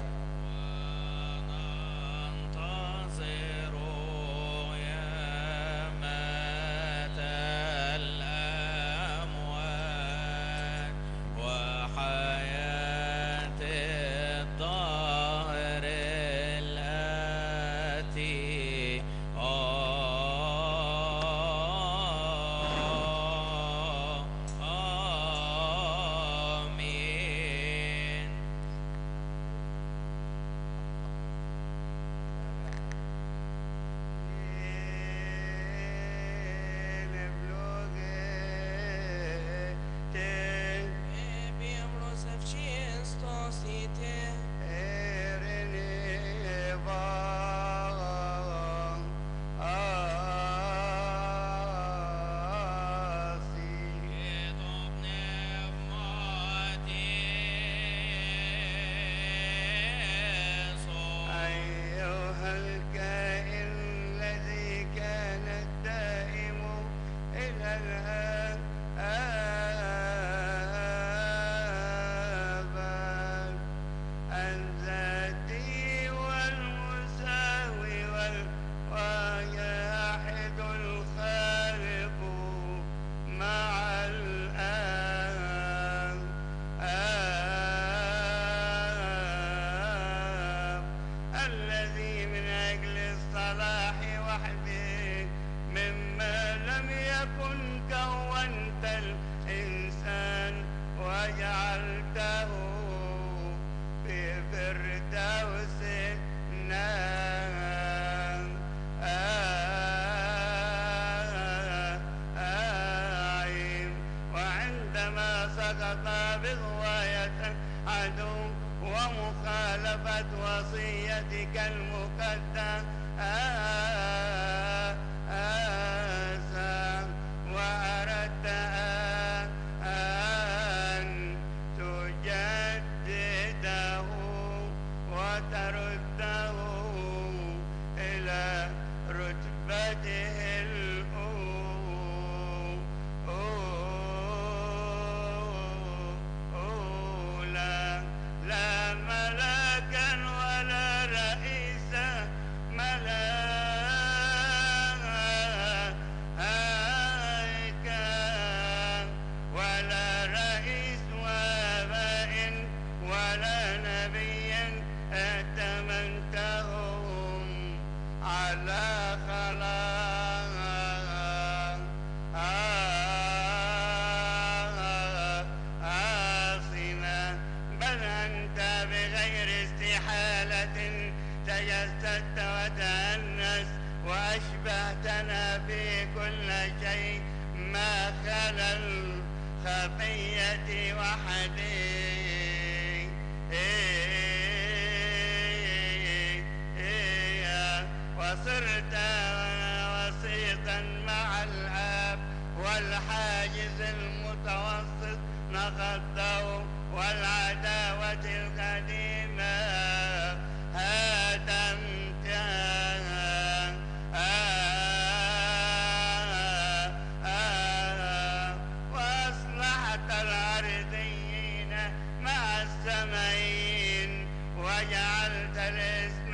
السماء وجعلت الاسم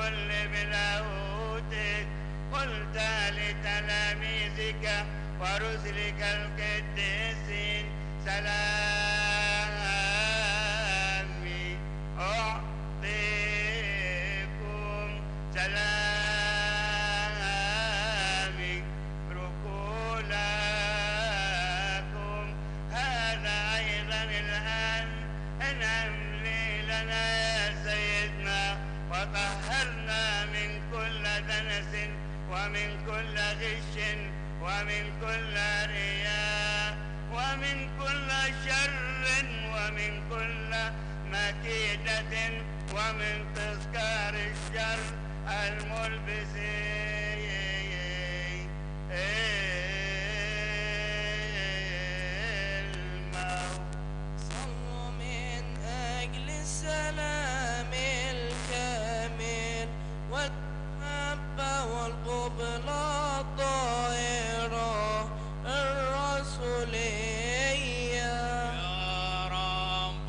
الكل بلاهوتك قلت لتلاميذك ورسلك القديسين سلامي أعطيكم سلامي ركولكم هذا أيضا الآن انعم لنا يا سيدنا وطهرنا من كل دنس ومن كل غش ومن كل رياء ومن كل شر ومن كل مكيدة ومن تذكار الشر الملبس الموت. صلوا من أجل السلام الكامل والمحبة والقبلة الطاهرة الرسولية يا رب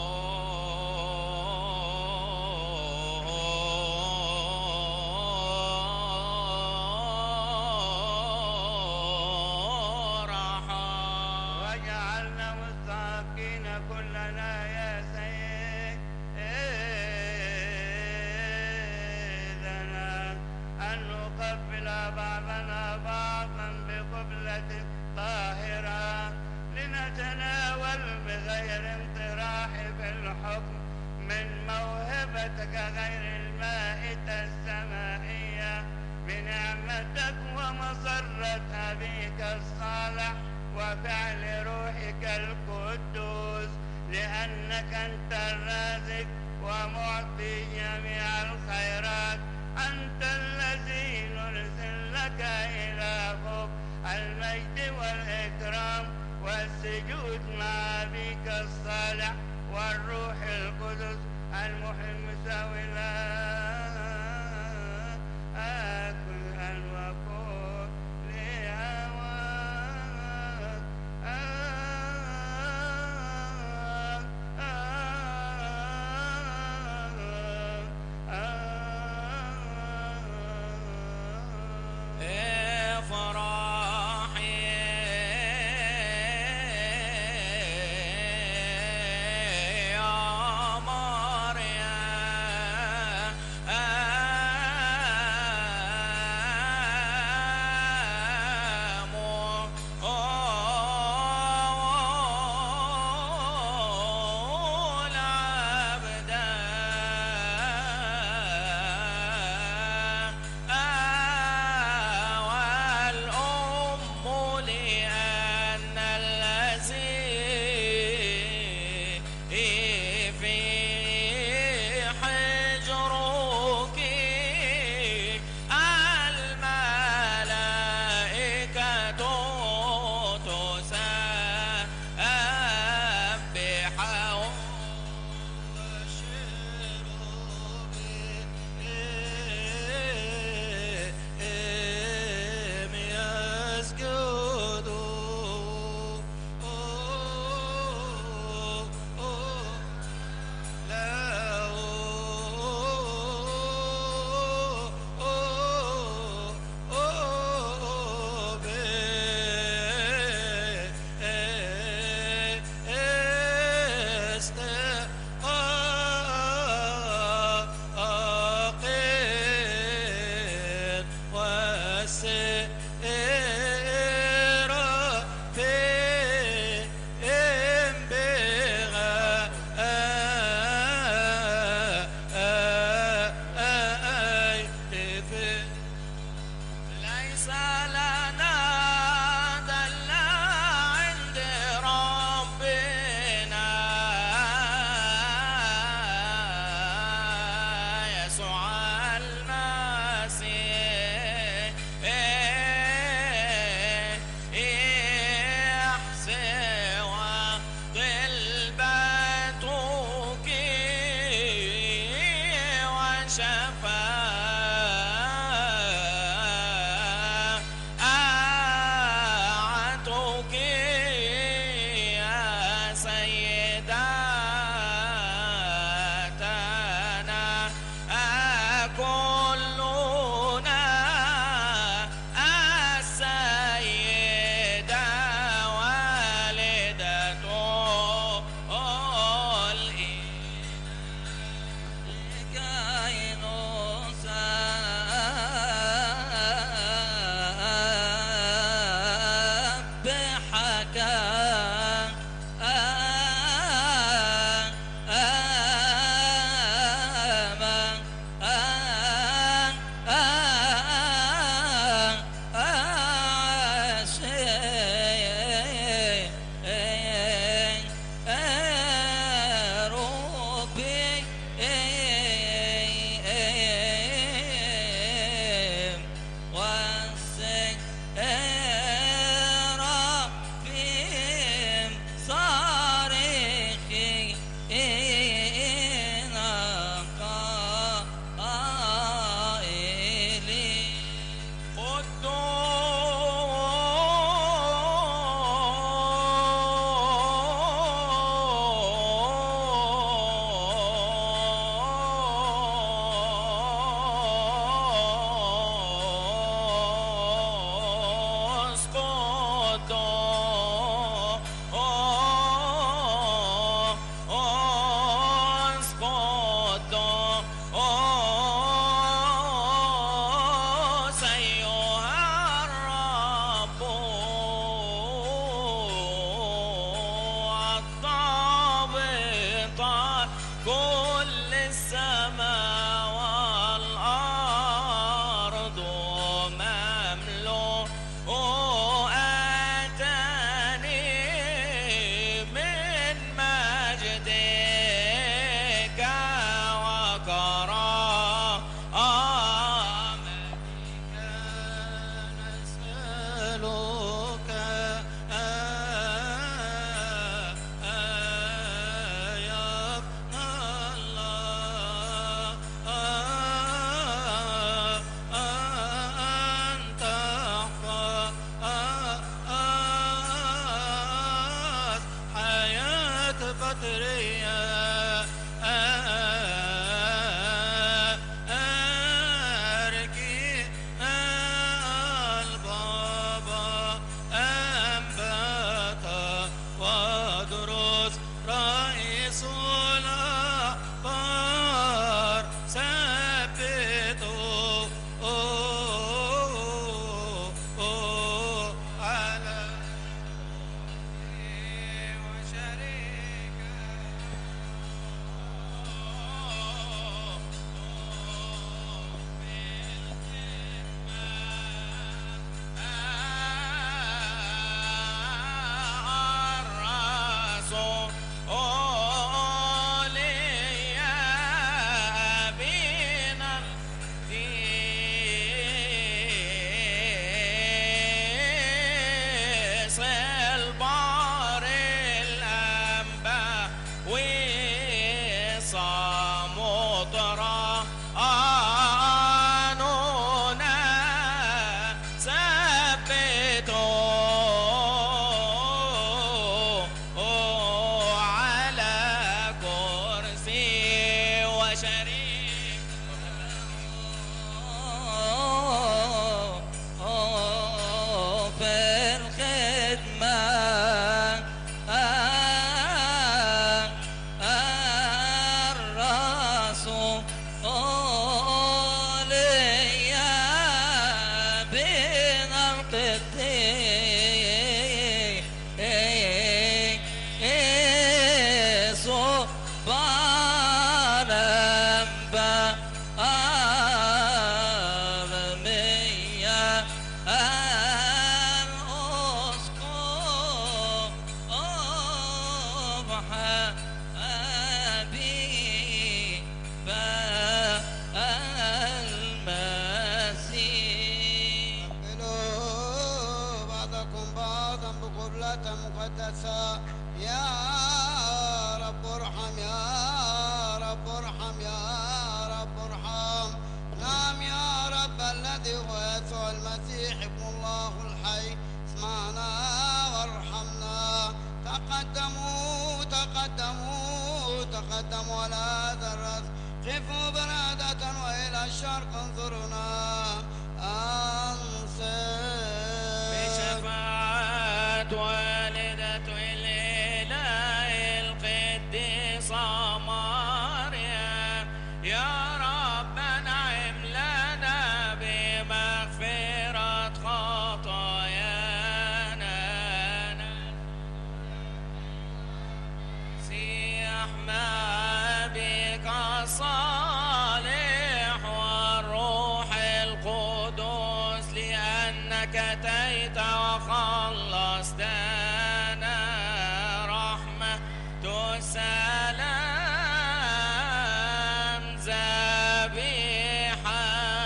رحم وجعلنا مستحقين كلنا يا سيدنا أن نقبل بعضنا بعضا بقبلة طاهرة لنتناول بغير انطراح في الحكم من موهبتك غير المائدة السمائية بنعمتك ومسرة أبيك الصالح وفعل روحك القدوس لأنك أنت الرازق ومعطي جميع الخيرات أنت الذي نرسل لك إلى فوق المجد والإكرام والسجود مع أبيك الصالح والروح القدس المحيي المساوي كل الوقود لهواك فرحي يا مريم الأسى. يا رب ارحم، يا رب ارحم، يا رب ارحم. نعم يا رب الذي هو يسوع المسيح ابن الله الحي، اسمعنا وارحمنا. تقدموا تقدموا تقدموا على هذا الرأس، قفوا برادة وإلى الشرق انظرنا أنصت. بشفاعة والدة الإله القديسة مريم، يا رب نعم لنا بمغفرة خطايانا. سيح ما بك الصالح والروح القدس، لأنك أتيت وخلصتنا. رحمة السلام ذبيحة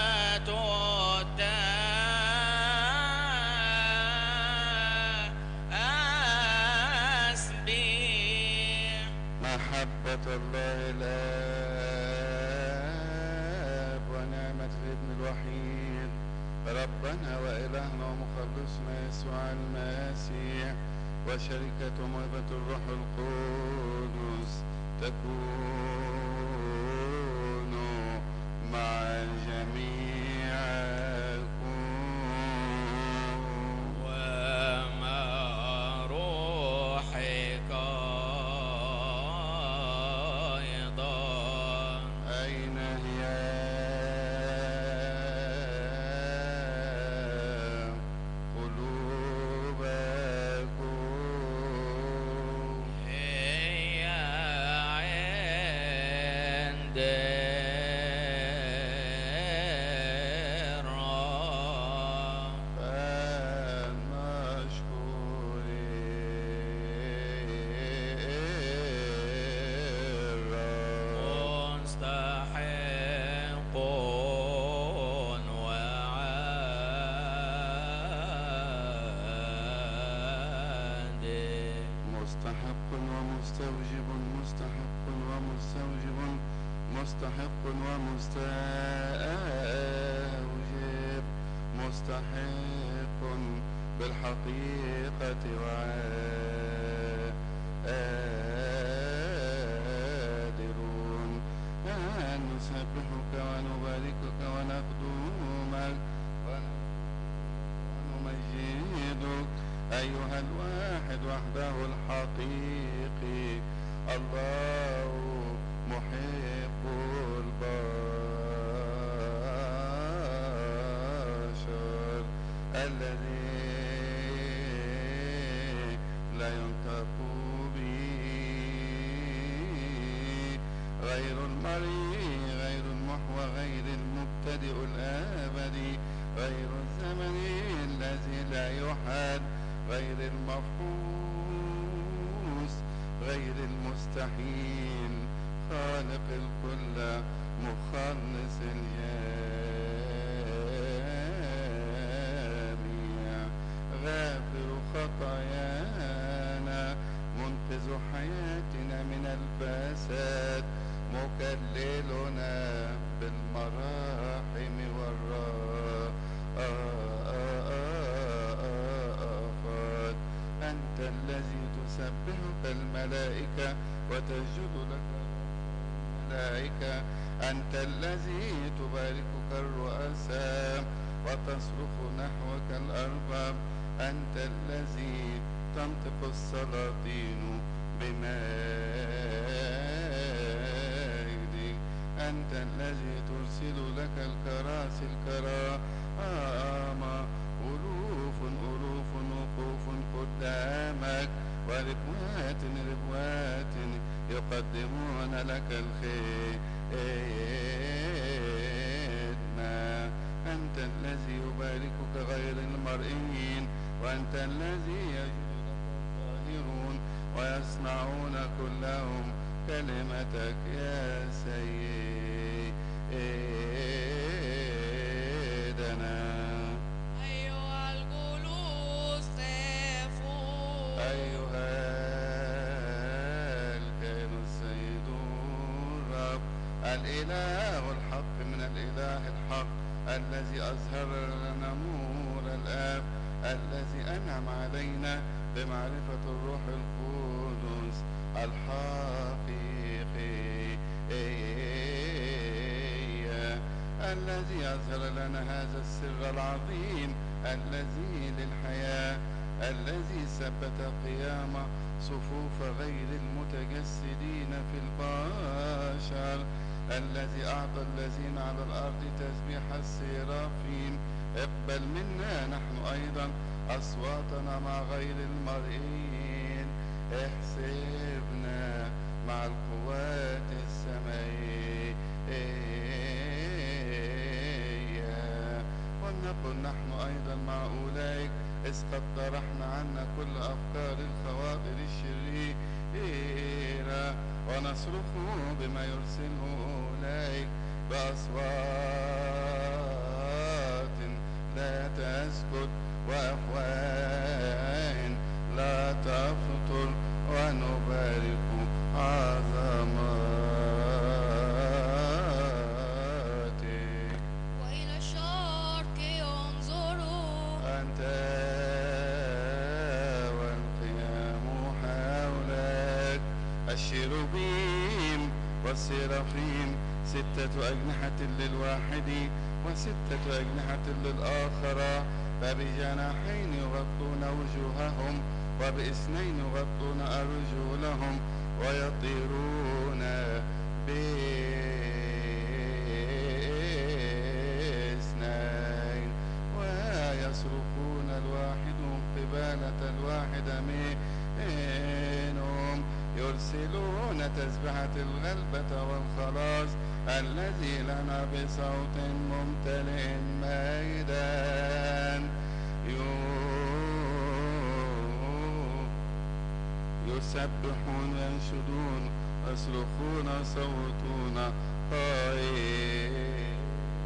التسبيح. محبة الله الآب ونعمة الابن الوحيد ربنا وإلهنا ومخلصنا يسوع المسيح وشركة موهبة الروح القدس تكون مع جميعكم ومع روحك أيضا. أين هي قلوبكم؟ هي عند الرب. فلنشكر الرب. مستحق وعادل. مستحق ومستوجب، مستحق ومستوجب، مستحق ومستوجب، مستحق بالحقيقة وعادلون. أن نسبحك ونباركك ونخدمك ونمجدك أيها الواحد وحده الحقيقي، الله محب البشر، الذي لا ينطق به غير المرئي، غير المحوى، غير المبتدئ الأبدي، غير الزمن الذي لا يحد، غير المفحوص، غير المستحيل، خالق الكل، مخلص الجميع، غافر خطايانا، منقذ حياتنا من الفساد، مكللنا بالمراحم والرأفات. أنت الذي تسبحك الملائكة وتسجد لك الملائكة، أنت الذي تباركك الرؤساء وتصرخ نحوك الأرباب، أنت الذي تنطق السلاطين بمجدك، أنت الذي ترسل لك الكراسي الكرامة، ألوف ألوف وقوف قدامك، وربوات ربوات يقدمون لك الخدمة. أنت الذي يباركك غير المرئيين، وأنت الذي يجد لك الظاهرون ويصنعون كلهم كلمتك يا سيدنا. أيها الجلوس قفوا، أيها الإله الحق من الإله الحق الذي أظهر لنا نور الآب الذي أنعم علينا بمعرفة الروح القدس الحقيقي الذي أظهر لنا هذا السر العظيم الذي للحياة الذي ثبت قيام صفوف غير المتجسدين في البشر الذي أعطى الذين على الأرض تسبيح السيرافيم اقبل منا نحن أيضا أصواتنا مع غير المرئيين احسبنا مع القوات السمائية ولنكن نحن أيضا مع أولئك إذ قد طرحنا عنا كل أفكار الخواطر الشريرة ونصرخ بما يرسله أولئك بأصوات لا تسكت وأفواه لا تفطر ونبارك عظماتك. وإلى الشرق ينظروا أنت والقيام حولك الشيروبيم والسيرافيم 6 أجنحة للواحد و6 أجنحة للآخر فبجناحين يغطون وجوههم وب2 يغطون أرجلهم ويطيرون ب2 ويصرخون الواحد قبالة الواحد منهم يرسلون تسبحة الغلبة والخلاص الذي لنا بصوت ممتلئ ميدان يسبحون وينشدون ويصرخون ويصوتون قائلين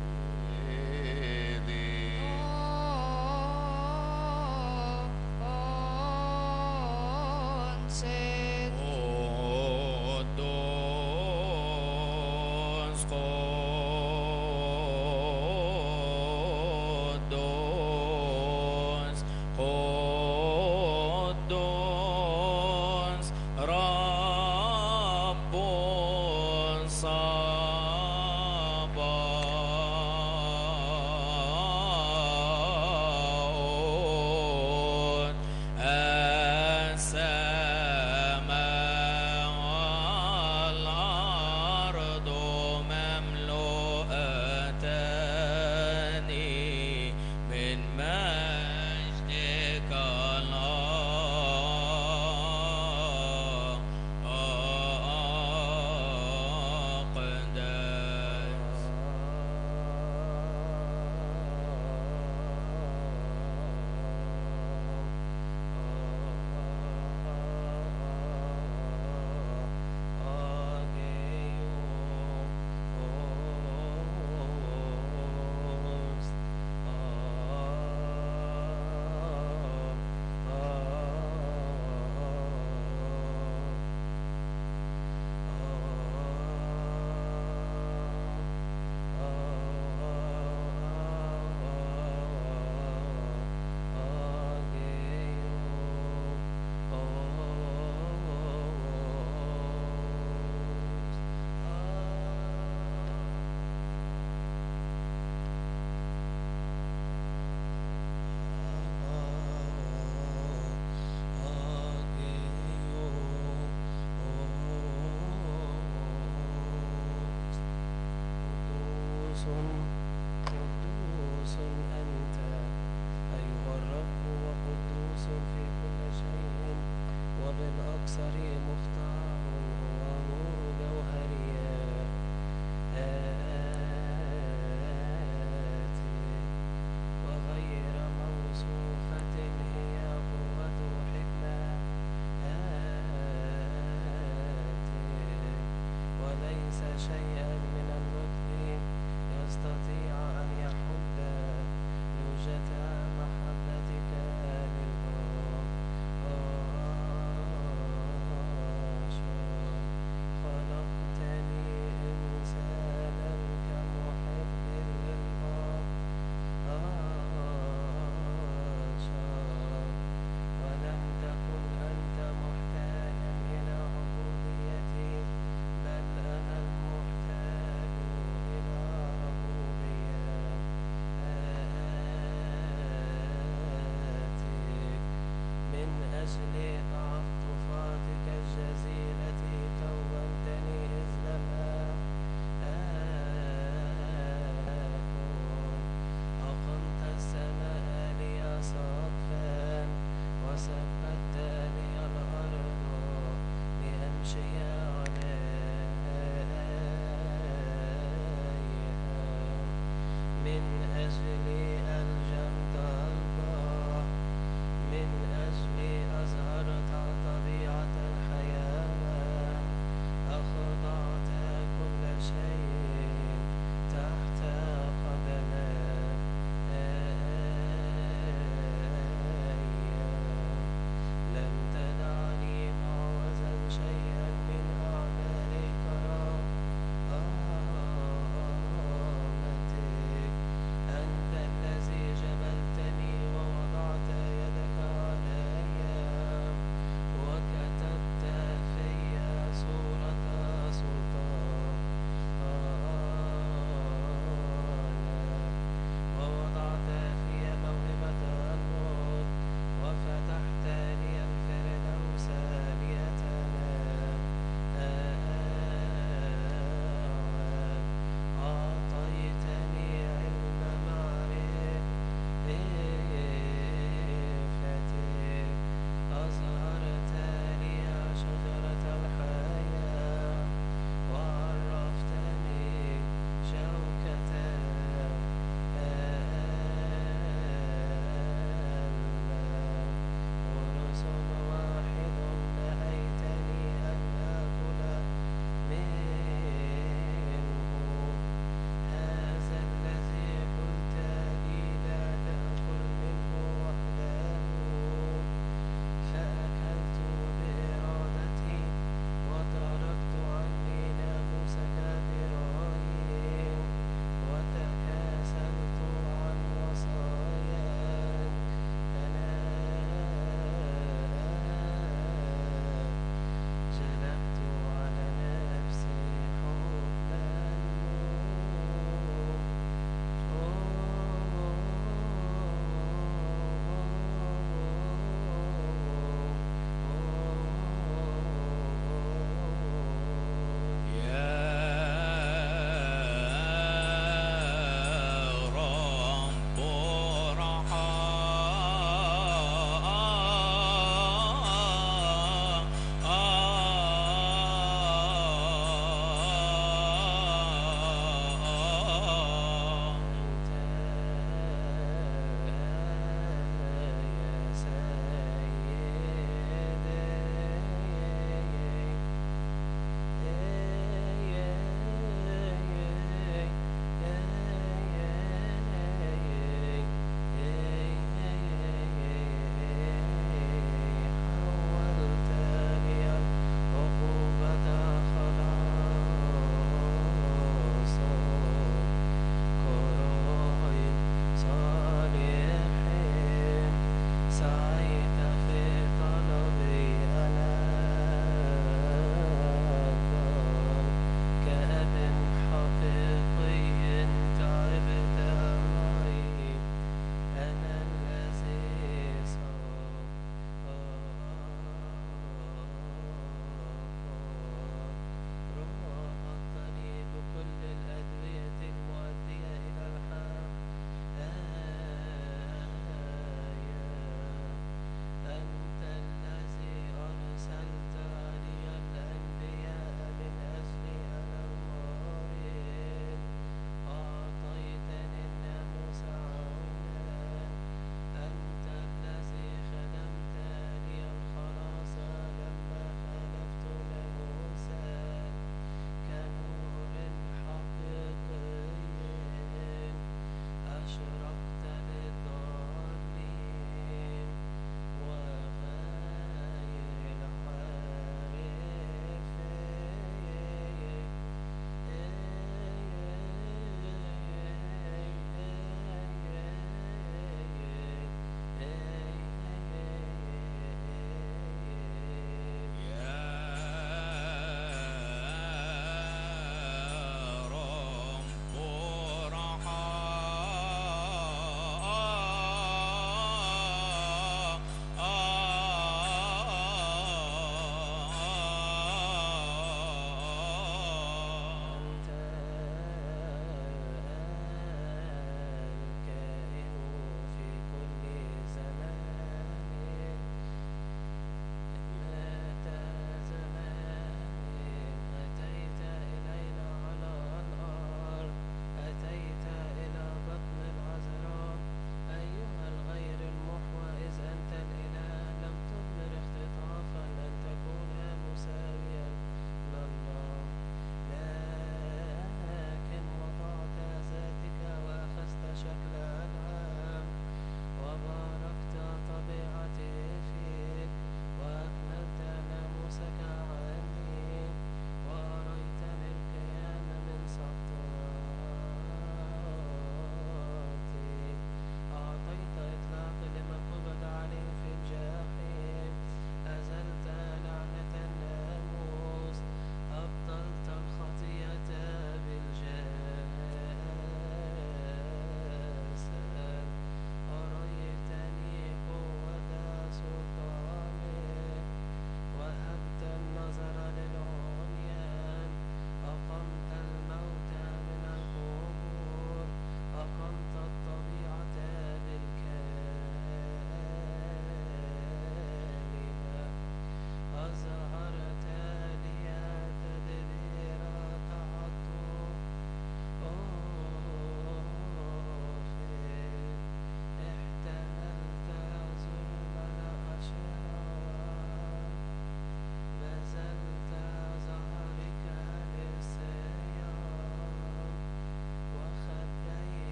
قدوس أنت أيها الرب وقدوس في كل شيء وبالأكثر مختار هو نور جوهرية وغير موصوفة هي قوة حكمة وليس شيئا من النطق يستطيع أجل تعطفاتك الجزيلة كونتني إذ لم أكن. أقمت السماء لي سقفا وثبت لي الأرض لأمشي عليها. من أجل الجمد البحر، من أجل أزهرت طبيعة الحيوان، أخضعت كل شيء تحت قدمي. لم تدعني معوزا شيئا من أعمال كرامتك. أنت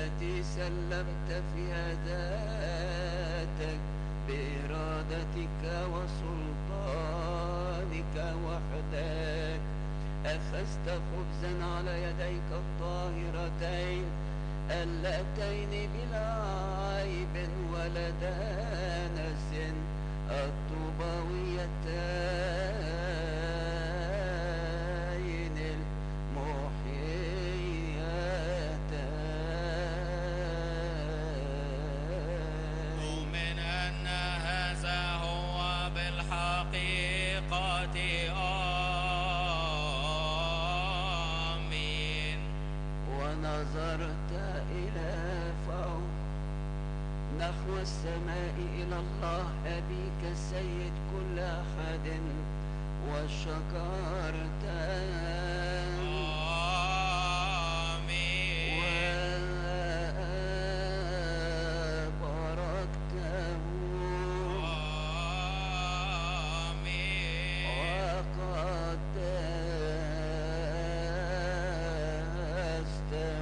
التي سلمت فيها ذاتك بإرادتك وسلطانك وحدك، أخذت خبزا على يديك الطاهرتين اللتين بلا عيب ولا دنس الطوبويتين المحييتين. نؤمن أن هذا هو بالحقيقة آمين. ونظرت إلى فوق نحو السماء إلى الله أبيك السيد كل أحد وشكرت آمين. وباركته آمين. وقدسته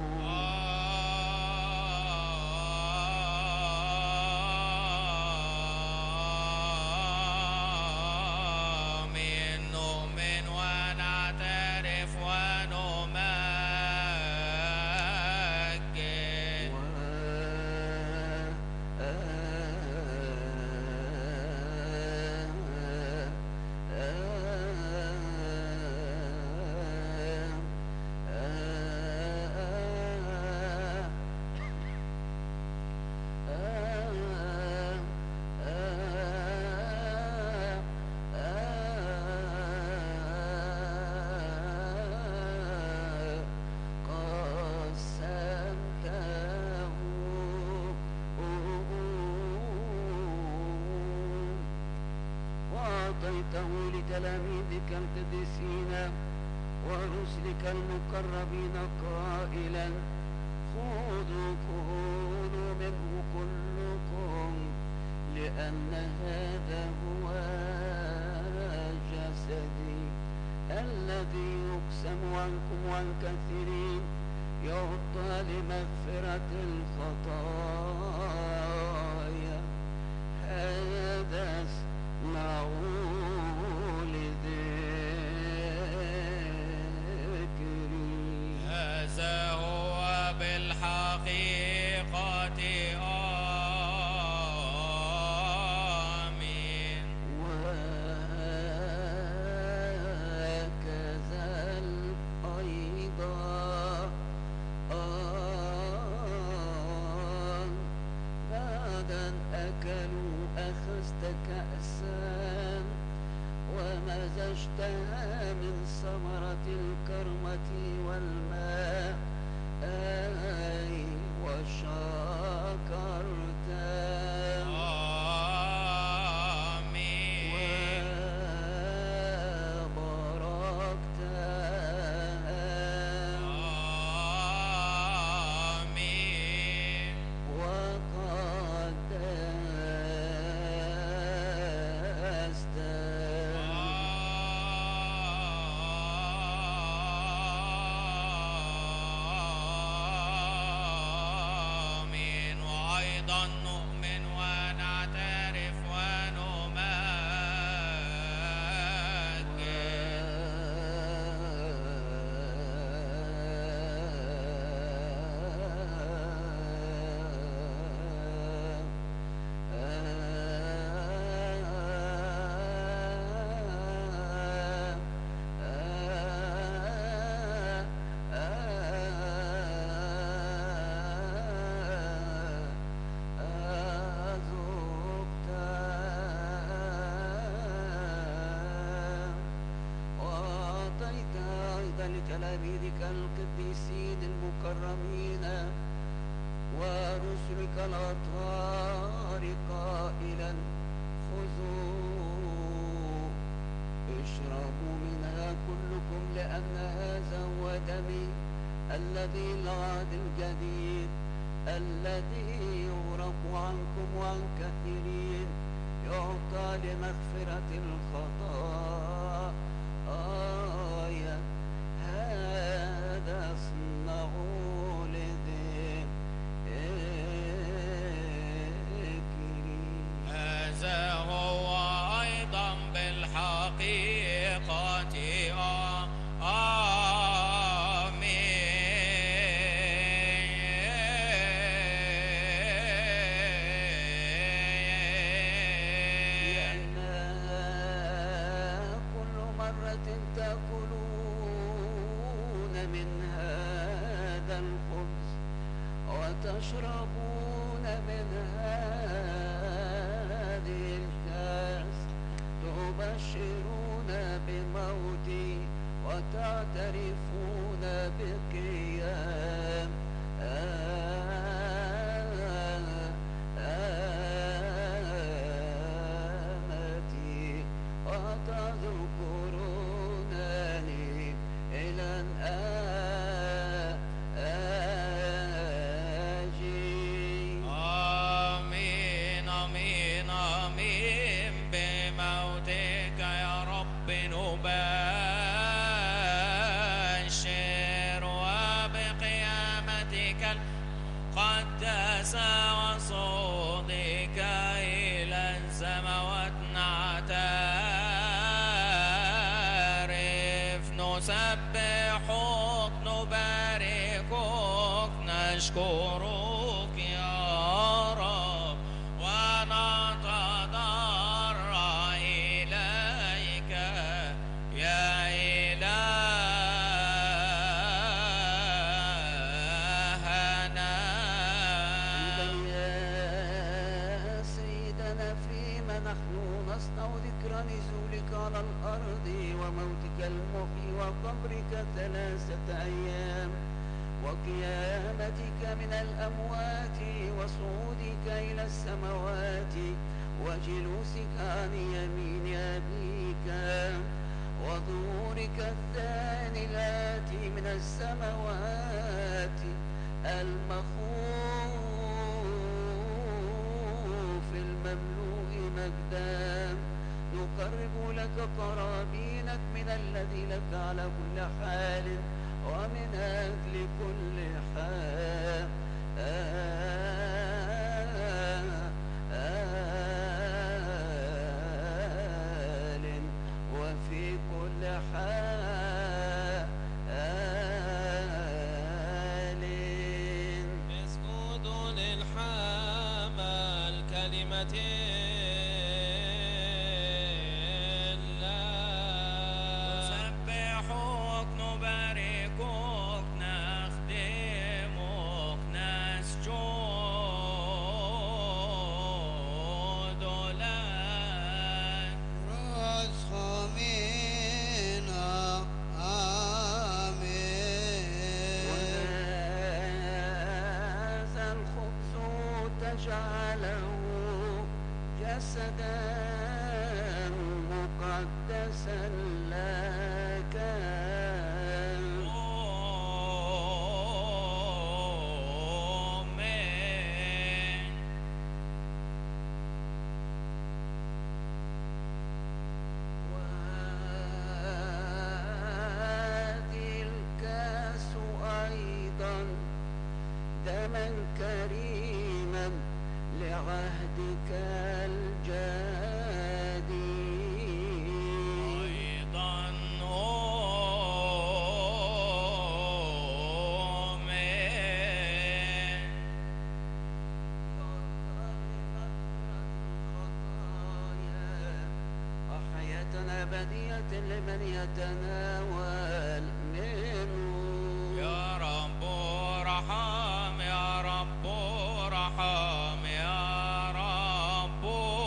آمين. نؤمن ونعترف ونمجد وأعطيته لتلاميذك القديسين ورسلك المقربين قائلا خذوا كلوا منه كلكم لأن هذا هو جسدي الذي يقسم عنكم وعن كثيرين يعطى لمغفرة الخطايا. هذا اسمعوا لذكري. هذا هو بالحقيقة آمين. وهكذا أيضا بعد أن أكلوا أخذت كأسا ومزجتها من ثمرة الكرمة والماء وشكرت آمين. وباركت آمين. وقدست آمين. وأيضا نؤمن ونعترف ونمجد وأعطيت أيضا لتلاميذك القديسين المكرمين ورسلك الأطهار قائلا خذوا اشربوا منها كلكم لأن هذا هو دمي الذي العهد الجديد الذي يغرق عنكم وعن كثيرين يعطى لمغفرة الخطايا. هذا اصنعوا لذكري. مرة تأكلون من هذا الخبز وتشربون من هذه الكأس تبشرون بموتي وتعترفون بقيام آمتي وتذكرونني إلى أن آجي. آمين آمين آمين بموتك يا رب نبشر وبقيامتك المقدسة وصعودك إلى السماوات نعترف نسبحك نباركك نشكرك يا رب ونتضرع إليك يا إلهنا. يا سيدنا فيما نحن نصنع ذكرى نزولك على الأرض وموتك المحيي وقبرك 3 أيام وقيامتك من الأموات وصعودك إلى السماوات وجلوسك عن يمين أبيك وظهورك الثاني الآتي من السماوات المخوف المملوء مجدا نقرب لك قرابينك من الذي لك على كل حال ومن أجل كل حال وفي كل حال اسجد للحمل كلمة نسبحك نباركك نخدمك نسجد لك. رزقنا آمين. وهذا الخبز تجعله جسدا مقدسا لك آمين. وهذه الكاس أيضا دما كريما لعهدك الجديد أيضا آمين. وحياة أبدية لمن يتناول منه. يا رب ارحم يا رب ارحم يا رب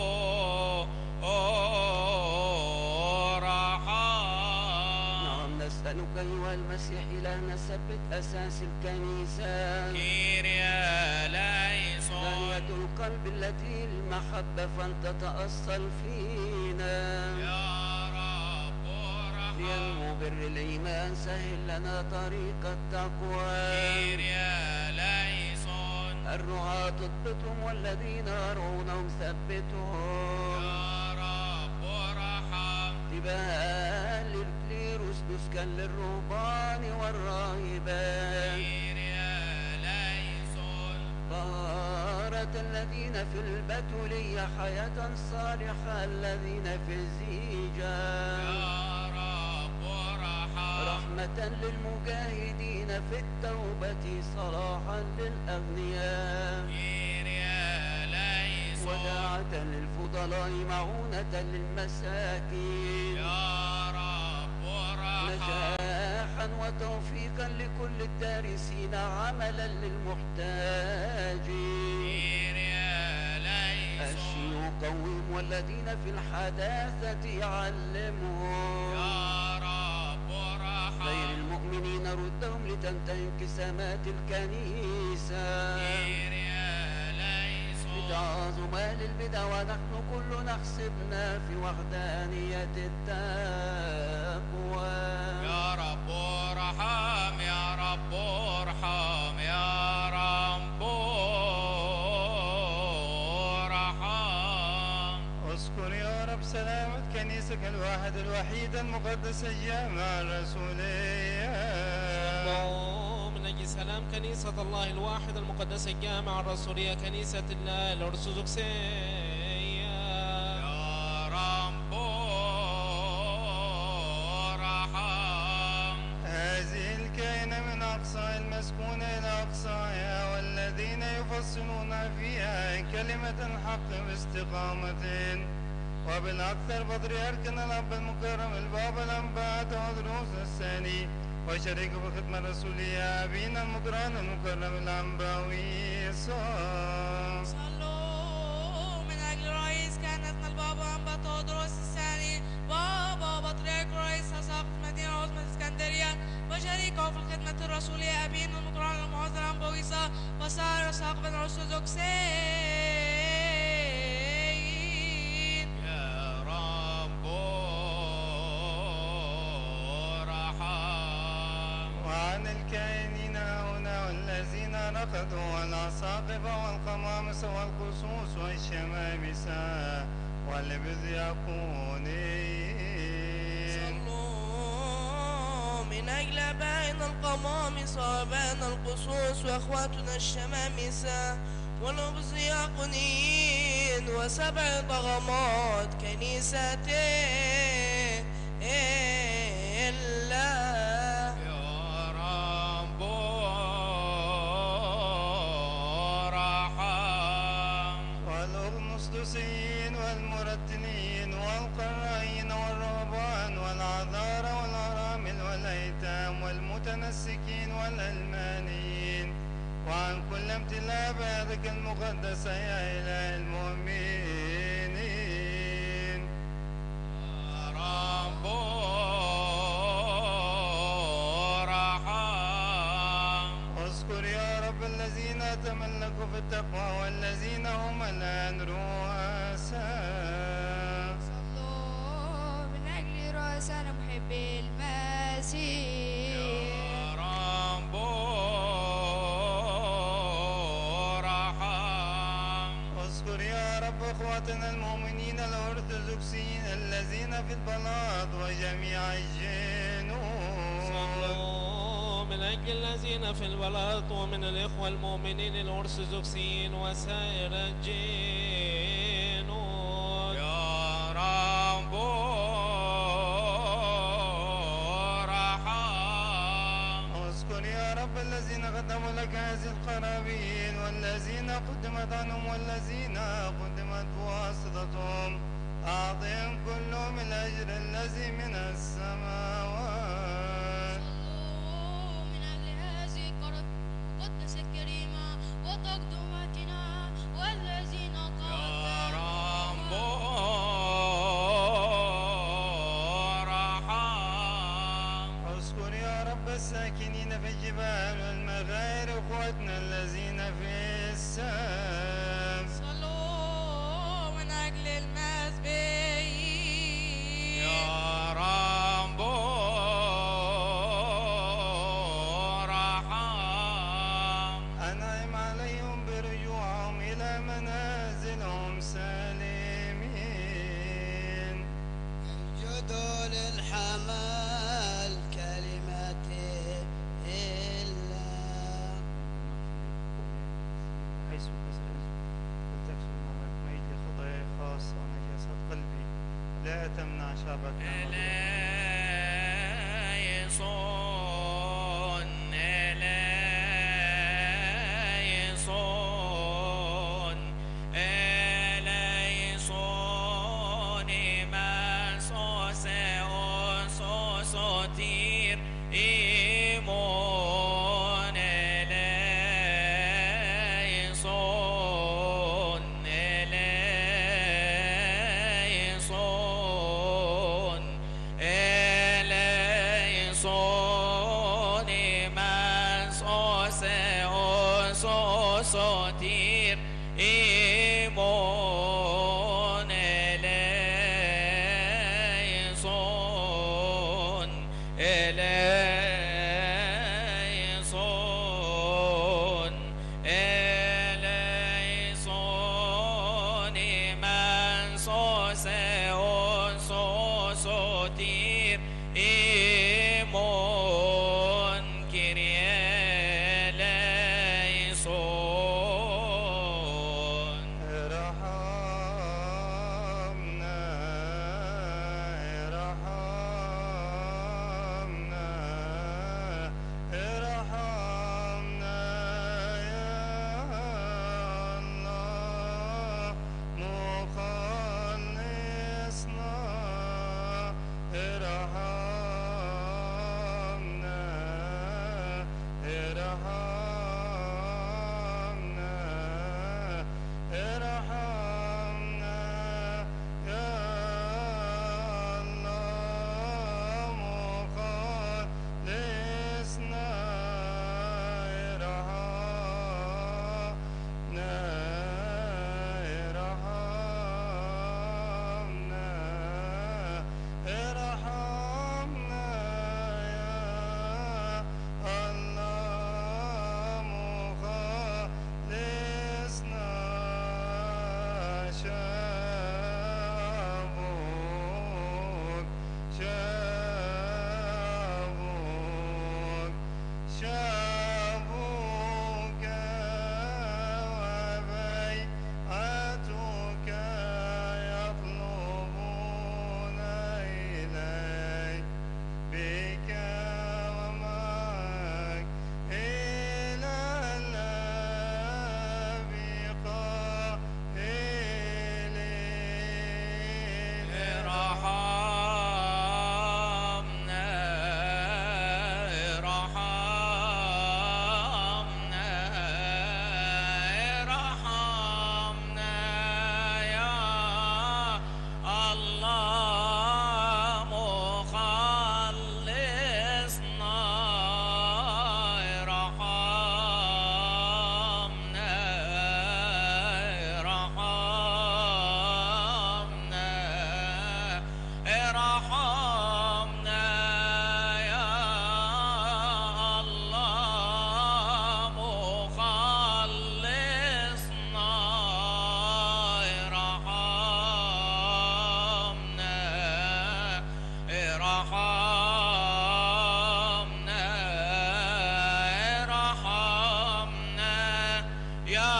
ارحم. نعم نسألك أيها المسيح إلهنا ثبت أساس الكنيسة كيريا ليسون غاية القلب التي المحبة فلتتأصل فينا يا رب ارحم. لينمو بر الإيمان سهل لنا طريق التقوى كيريا ليسون الرعاة اضبطهم والذين يرعونهم ثبتهم يا رب ارحم. تباها للكليروس نسكا للرهبان والراهبان كيريا ليسون طهارة الذين في البتولية حياة صالحة الذين في الزيجة يا رب ارحم. رحمة للمجاهدين في التوبة صلاحا للأغنياء كيريا ليسون وداعة للفضلاء معونة للمساكين يا رب نجاحا وتوفيقا لكل الدارسين عملا للمحتاجين الشيوخ قوم والذين في الحداثة يعلمهم يا رب ارحم غير المؤمنين ردهم لتنتهي انقسامات الكنيسة لتعظم أهل البدع ونحن كلنا حسبنا في وحدانية التقوى يا رب ارحم يا رب ارحم يا رب ارحم. اذكر يا رب سلامة كنيسك الواحد الوحيد المقدس الجامع الرسولية. من أجل سلام كنيسة الله الواحد المقدس الجامع الرسولية كنيسة الله الأرثوذكسية. يا رب ارحم هذه الكائنة من أقصى المسكونة إلى أقصاها والذين يفصلون فيها كلمة الحق باستقامة وبالأكثر بطريركنا الأب المكرم البابا الأنبا تودروس الثاني وشريك بالخدمة الرسولية أبينا المطران المكرم الأنباوي صلوا من أجل رئيس كهنتنا البابا أنبا تودروس الثاني بابا بطريرك رئيس أساقفة مدينة عاصمة اسكندرية وشريكه في الخدمة الرسولية أبينا المطران المعظم الأنباويسة وسائر أساقفة الأرثوذكسيين. يا رب ارحم. وعن الكائنين هنا والذين رقدوا والأساقفة والقمامس والقصوص والشمامسة والبذياقونين. صلوا من أجل آبائنا القمامس وآبائنا القصوص وأخواتنا الشمامسة والأبزياقونين وسبع طغمات كنيسة الله. يا رب ارحم. والأغنسطسيين والمرتلين والقرائين والرهبان والعذارى والأرامل والأيتام والمتنسكين والألمانيين وعن كل امتلاء بيدك المقدسة يا إله المؤمنين. يا رب ارحم. اذكر يا رب الذين تملكوا في التقوى والذين هم الآن رؤساء. صلوا من أجل رؤساء محبي المسيح. يا رب ارحم. اذكر يا رب اخواتنا المؤمنين الارثوذكسيين الذين في البلاط وجميع الجنود. صلوا من أجل الذين في البلاط ومن الإخوة المؤمنين الأرثوذكسيين وسائر الجنود. يا رب ارحم. اذكر يا رب الذين قدموا لك هذه القرابين والذين قدمت عنهم والذين قدمت بواسطتهم أعطهم كلهم الأجر الذي من السماوات. صلوا من أجل هذه القرب المقدسة الكريمة وتقدماتنا والذين يا قدموا. رب ارحم. اذكر يا رب الساكنين في الجبال والمغائر اخوتنا الذين في السماء. صلوا من أجل المسبيين. يا رب ارحم. انعم عليهم برجوعهم الى منازلهم سالمين. اسجدوا للحمال كلمة الله. حيث كسر وتكسر معك ميل خطايا خاصة ونجاسة قلبي لا تمنع شعبك إليصون إليصون إليصون مسوس أسوسوتي sotir imon eleison eleison eleison iman soseon sosotir imon kirie eleison ارحمنا ارحمنا ارحمنا يا الله مخلصنا ارحمنا ارحمنا ارحمنا يا الله مخلصنا ارحمنا ارحمنا ارحمنا يا الله مخلصنا شابوك شابوك شابوك وبيعتك يطلبون إليك بك ومعك إلى الأبقاء ارحمنا ارحمنا ارحمنا يا الله مخلصنا ارحمنا ارحمنا ارحمنا يا الله مخلصنا ارحمنا ارحمنا ارحمنا يا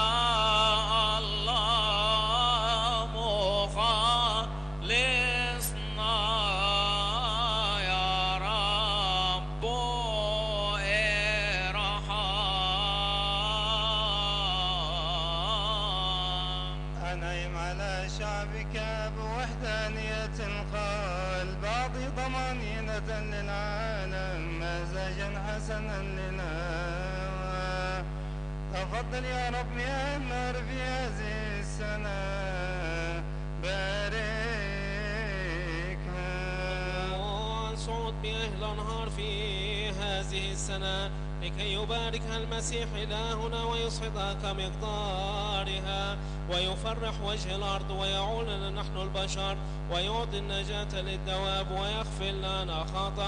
الله مخلصنا يا رب ارحم أنعم على شعبك بوحدانية القلب أعطي ضمانينة للعالم مزاجا حسنا للهوى تفضل يا رب يا النار في هذه السنة باركها صعود مياه الأنهار في هذه السنة لكي يباركها المسيح إلهنا ويصعدها كمقدارها ويفرح وجه الأرض ويعولنا نحن البشر ويعطي النجاة للدواب ويغفر لنا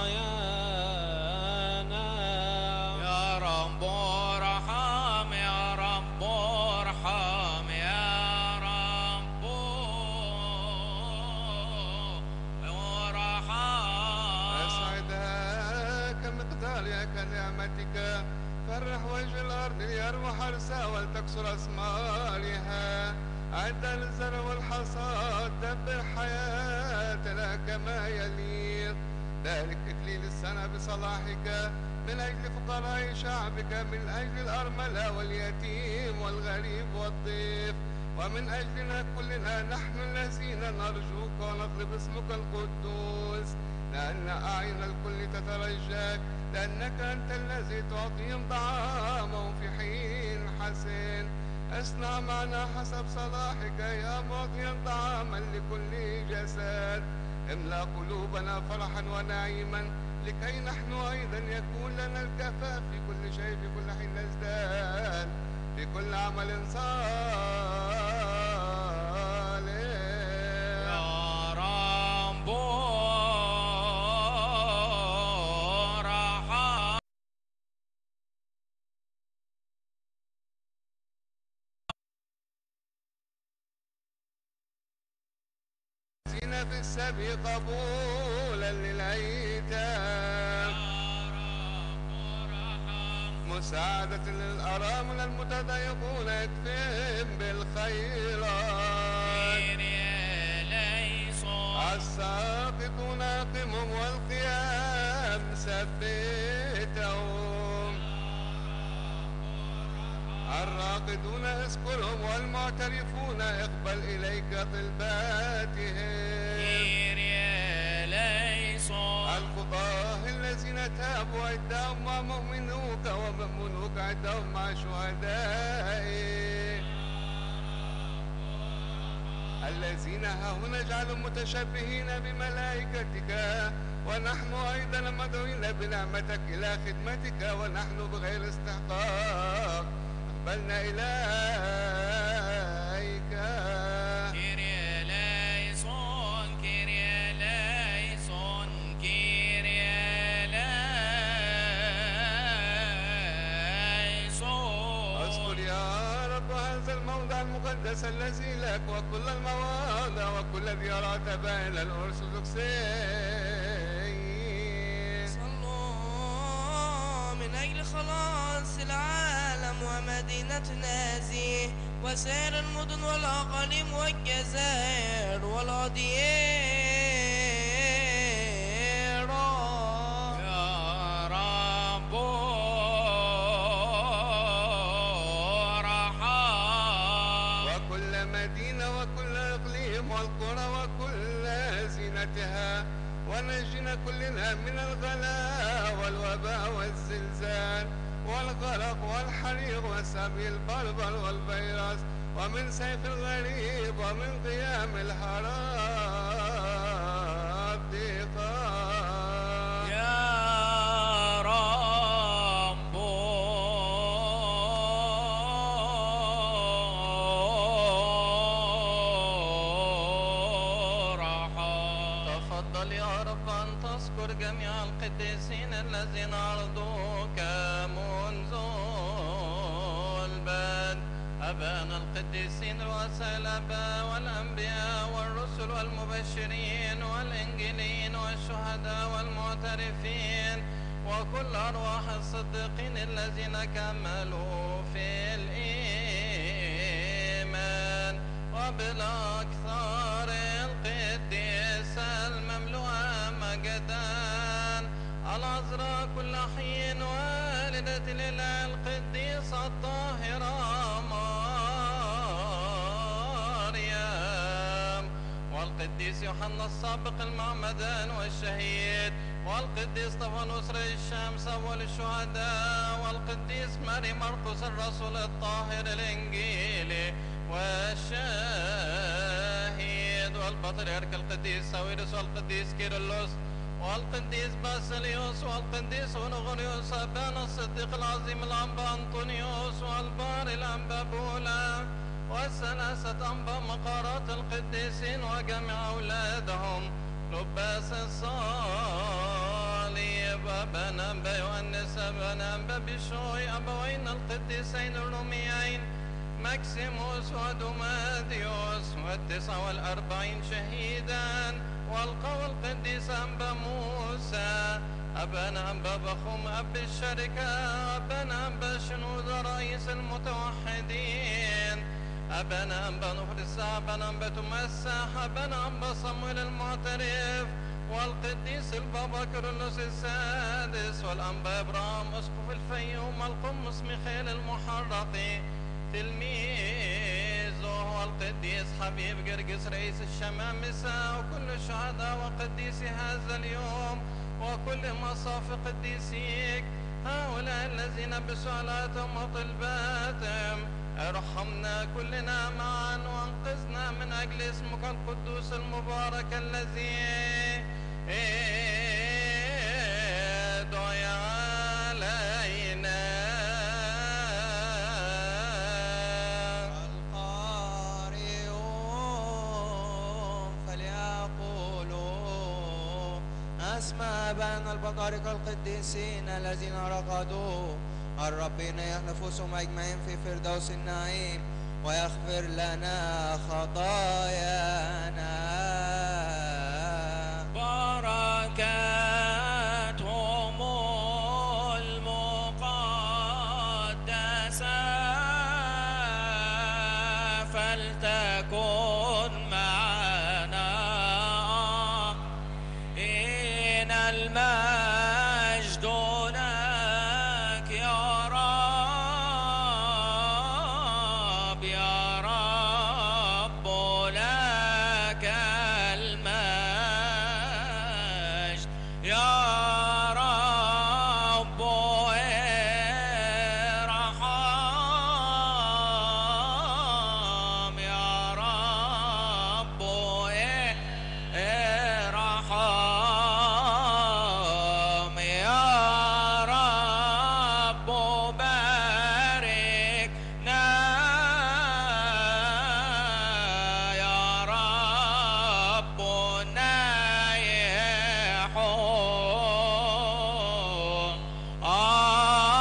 خطايانا يا رب ارحم يا رب ارحم يا رب ارحم أسعدها كمقدارها كنعمتك فرح وجه الأرض ليرمح عرسها ولتكسر أسمارها عد الزرع والحصاد دبر حياتنا كما يليق بارك إكليل السنة بصلاحك من أجل فقراء شعبك من أجل الأرملة واليتيم والغريب والضيف ومن أجلنا كلنا نحن الذين نرجوك ونطلب اسمك القدوس لأن أعين الكل تترجاك لأنك أنت الذي تعطيهم طعامهم في حين حسن اصنع معنا حسب صلاحك يا معطيا طعاما لكل جسد املأ قلوبنا فرحا ونعيما لكي نحن أيضا يكون لنا الكفاف في كل شيء في كل حين نزداد في كل عمل صالح. يا رب ارحم. زينة في السبي قبولا للأيتام، مساعدة للأرامل المتضايقون يكفيهم بالخيرات، الساقطون أقمهم والقيام ثبتهم، الراقدون اذكرهم والمعترفون اقبل إليك طلباتهم، الخطاه الذين تابوا عدهم مع مؤمنوك ومؤمنوك عدهم مع شهدائك، الذين ها هنا اجعلوا متشبهين بملائكتك، ونحن أيضا مدعوين بنعمتك إلى خدمتك ونحن بغير استحقاق أقبلنا إليك. كيريا ليسون كيريا ليسون كيريا ليسون. اذكر يا رب هذا الموضع المقدس الذي لك وكل المواضع وكل ديارات آبائنا الأرثوذكسيين. صلوا من أجل خلاص العالم ومدينتنا هذه وسائر المدن والأقاليم والجزائر والأديرة. يا رب ارحم. وكل مدينة وكل إقليم والقرى وكل زينتها، ونجنا كلنا من الغلاء والوباء والزلزال والغرق والحريق وسبي البربر والفيروس ومن سيف الغريب ومن قيام الحرائق. يا رب ارحم. تفضل يا رب أن تذكر جميع القديسين الذين عرضوك منذ البدء، أبانا القديسين رؤساء الآباء والأنبياء والرسل والمبشرين والإنجيليين والشهداء والمعترفين وكل أرواح الصديقين الذين كملوا في الإيمان، وبالأكثار القديسة المملوءة مجدا العذراء كل حين والدة الإله القديسة الطاهرة مريم، والقديس يوحنا السابق المعمدان والشهيد، والقديس طفانوس رئيس الشمس أول الشهداء، والقديس ماري مرقس الرسول الطاهر الإنجيلي والشاهد، والبطريرك القديس ساويرس والقديس كيرلس والقديس باسيليوس والقديس أونغوريوس أبانا الصديق العظيم الأنبا أنطونيوس والبار الأنبا بولا والثلاثة أنبا مقارات القديسين وجميع أولادهم لباس الصليب، أبانا أنبا يوحنس أبانا أنبا بشوي أبوين القديسين الروميين ماكسيموس ودوماديوس و49 شهيدا، والقوى القديس أنبا موسى أبانا أنبا بخوم أب الشركة، أبانا أنبا شنود رئيس المتوحدين، أبانا أنبا نفرس، أبانا أنبا تمسح، أبانا أنبا صمويل المعترف، والقديس البابا كيرلس السادس، والأنبا إبراهيم أسقف الفيوم، القمص ميخائيل المحرقي تلميذه، والقديس حبيب جرجس رئيس الشمامسة، وكل الشهداء وقديسي هذا اليوم وكل مصاف قديسيك، هؤلاء الذين بسؤالاتهم وطلباتهم ارحمنا كلنا معا وانقذنا من أجل اسمك القدوس المبارك الذي دعي علينا أسماء أبائنا البطاركة القديسين الذين رقدوا الرب ينيح نفوسهم أجمعين في فردوس النعيم ويغفر لنا خطايانا. بركاتهم المقدسة فلتكن معنا إن المجد لك يا رب يا رب لك المجد يا رب ارحم يا رب ارحم يا رب باركنا يا رب نايحون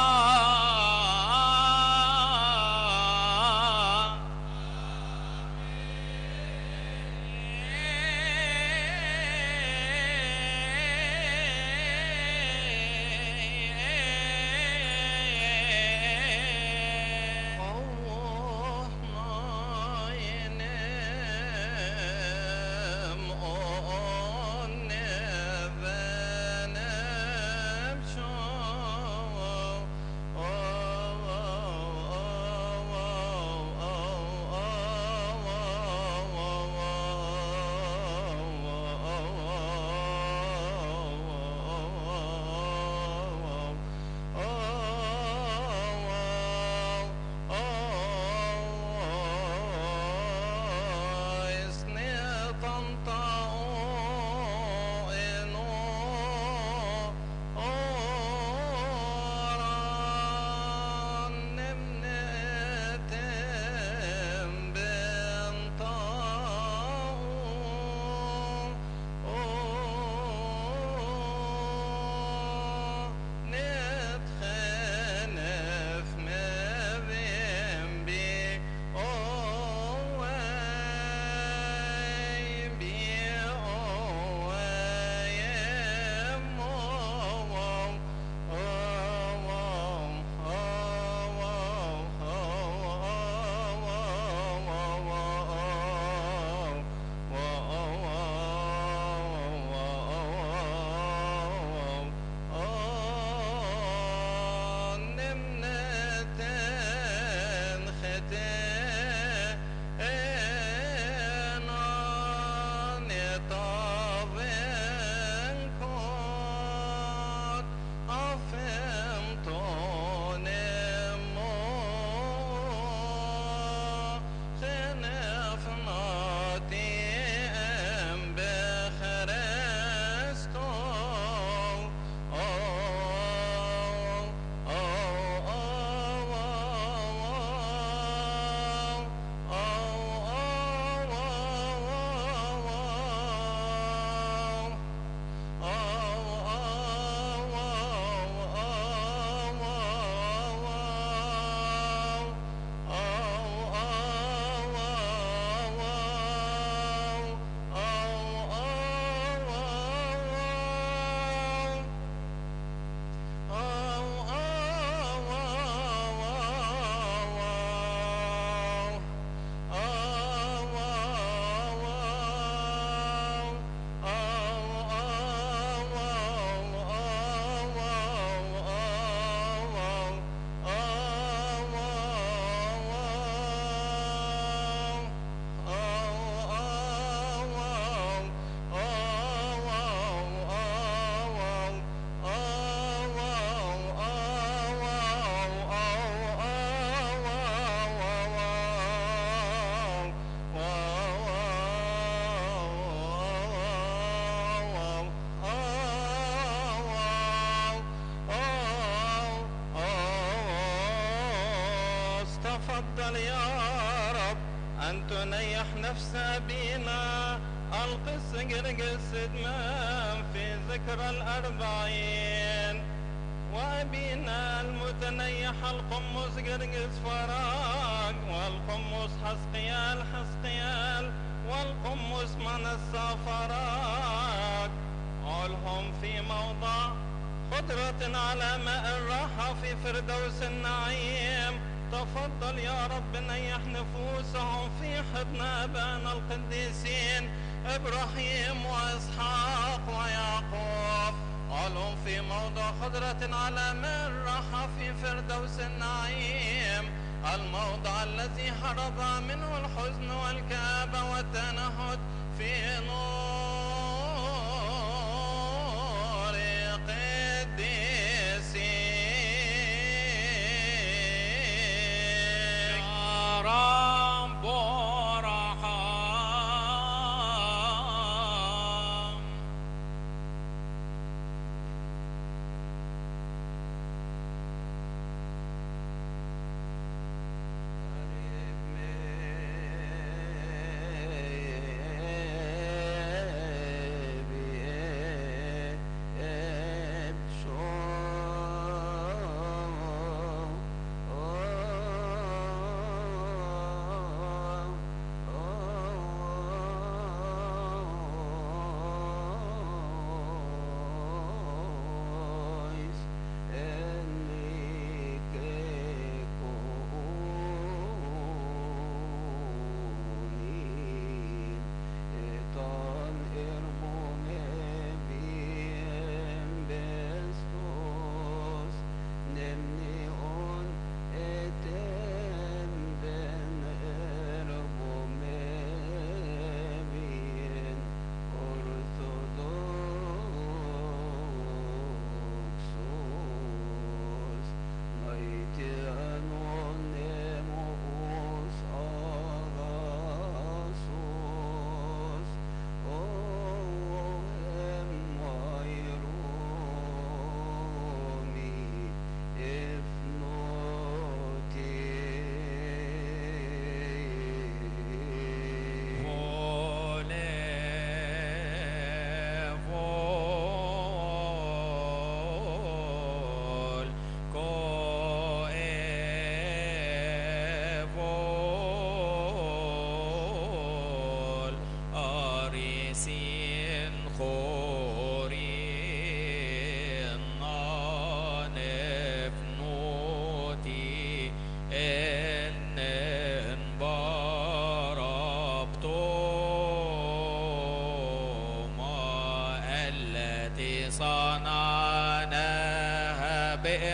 تفضل يا رب أن تنيح نفس أبينا القس قرقس دمام في ذكرى 40 وأبينا المتنيح القمص قرقس فراق والقمص حسقيال والقمص منسى فراق عولهم في موضع خضرة على ماء الراحة في فردوس النعيم. تفضل يا رب نيح نفوسهم في حضن آبائنا القديسين إبراهيم وإسحاق ويعقوب. عولهم في موضع خضرة على ماء الراحة في فردوس النعيم، الموضع الذي هرب منه الحزن والكآبة والتنهد في نور قديسين. يا رب ارحم. صنعناها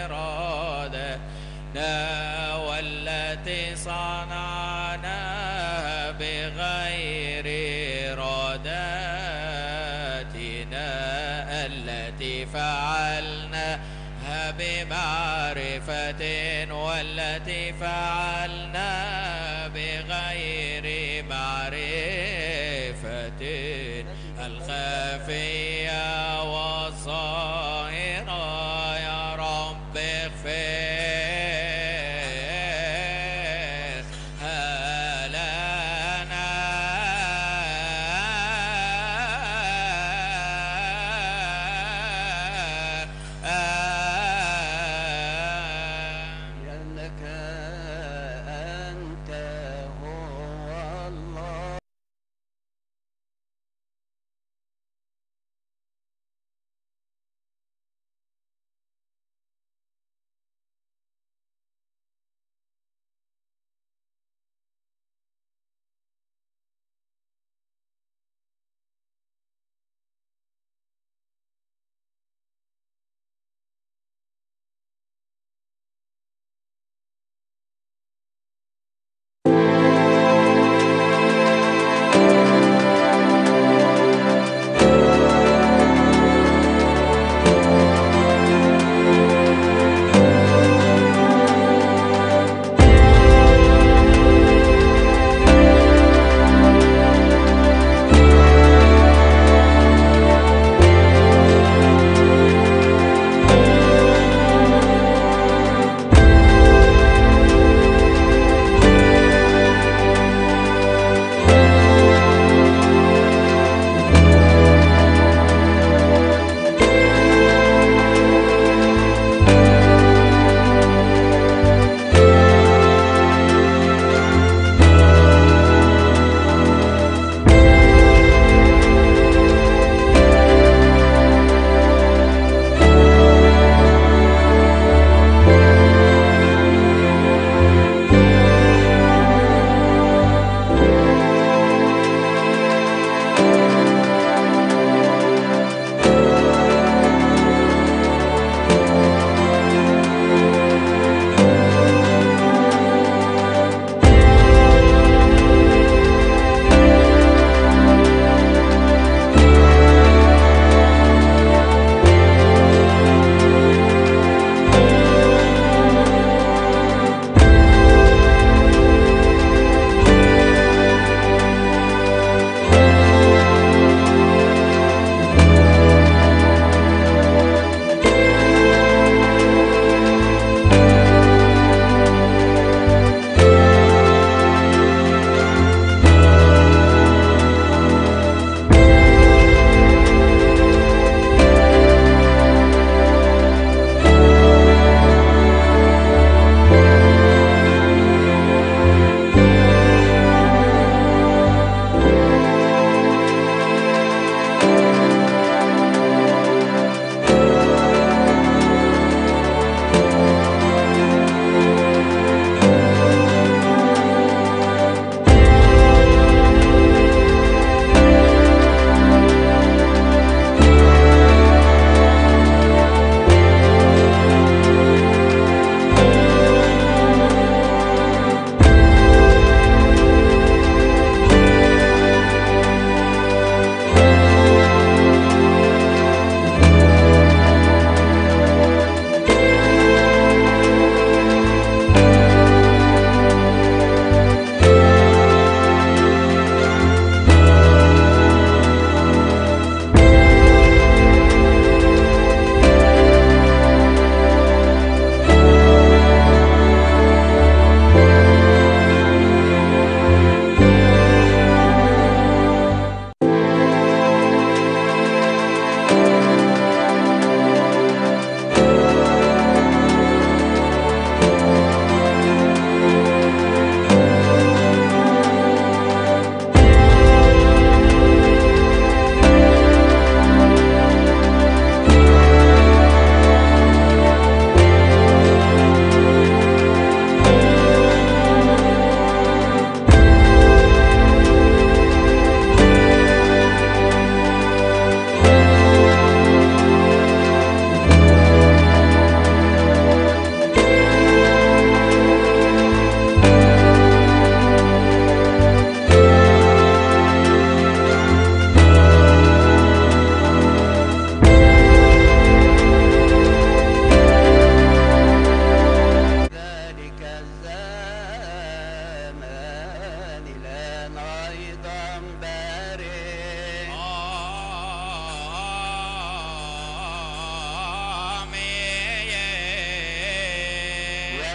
بإرادتنا والتي صنعناها بغير إرادتنا التي فعلناها بمعرفة والتي فعلناها بغير معرفة الخفية والظاهرة يا رب اغفرها لنا لأنك أنت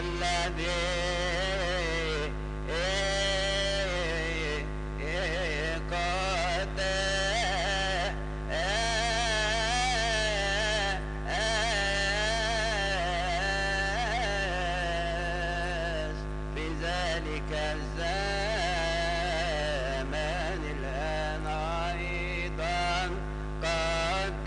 الذي قد في ذلك الزمان الآن أيضا قد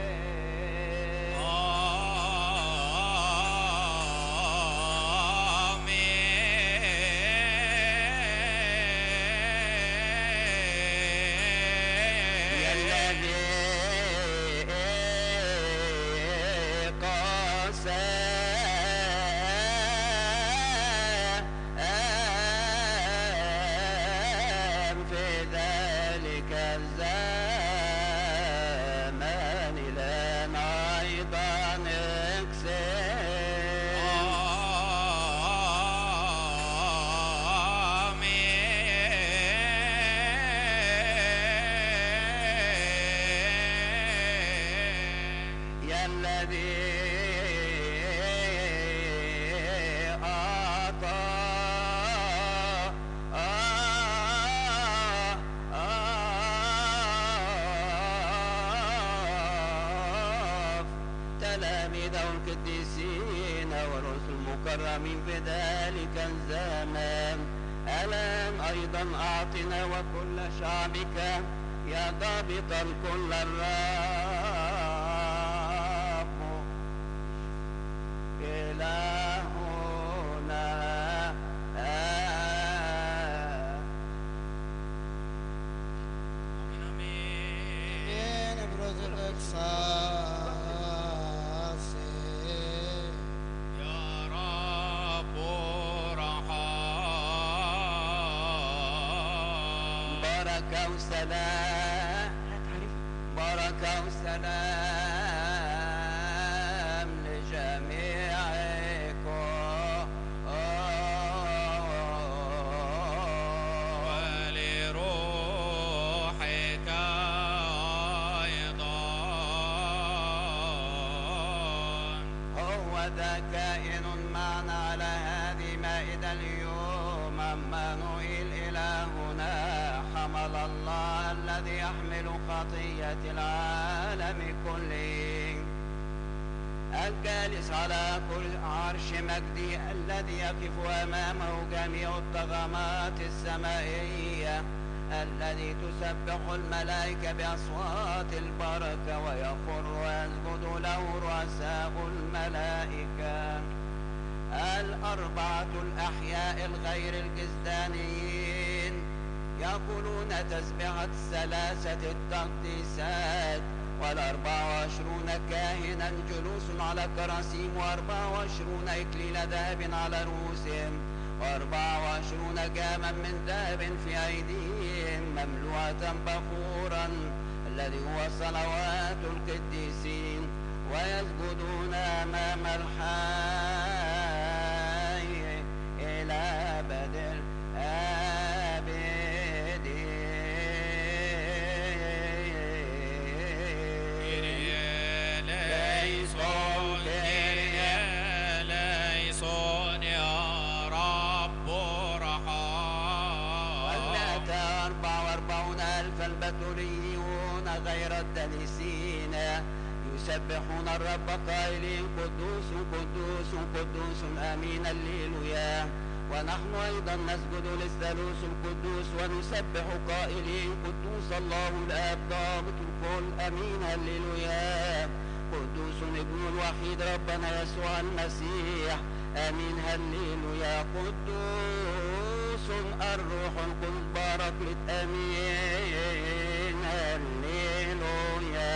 يا الذي قسم في ذلك الزمان الآن أيضا يا الذي أعطى تلاميذه القديسين والرسل المكرمين في ذلك الزمان الآن أيضا أعطنا وكل شعبك يا ضابط الكل الرب إلهنا Amen. Brother Excelsi. يا رب رحم بركة وسلام بركة وسلام لجميعكم ولروحك أيضا هو ذا كائن معنا على هذه مائدة اليوم عمانوئيل إلهنا حمل الله الذي يحمل خطية العالم كله الجالس على كل عرش مجده الذي يقف أمامه جميع الطغمات السمائية الذي تسبح الملائكة بأصوات البركة ويخر ويسجد له رؤساء الملائكة الأربعة الأحياء الغير الجسدانيين يقولون تسبحة الثلاثة التقديسات وال24 كاهنا جلوس على كراسيم و24 إكليل ذهب على رؤوسهم و24 جاما من ذهب في أيديهم مملوءة بخورا الذي هو صلوات القديسين ويسجدون أمام الحي إلى أبد ليسون يا رب رحم واللات 44,000 البتوليون غير الدنيسين يسبحون الرب قائلين قدوس قدوس قدوس آمين الليلويا ونحن أيضا نسجد للثالوث القدوس ونسبح قائلين قدوس الله الآب ضابط الكل آمين هللويا قدوس ابن الوحيد ربنا يسوع المسيح آمين هللويا قدوس الروح القدس باركت آمين هللويا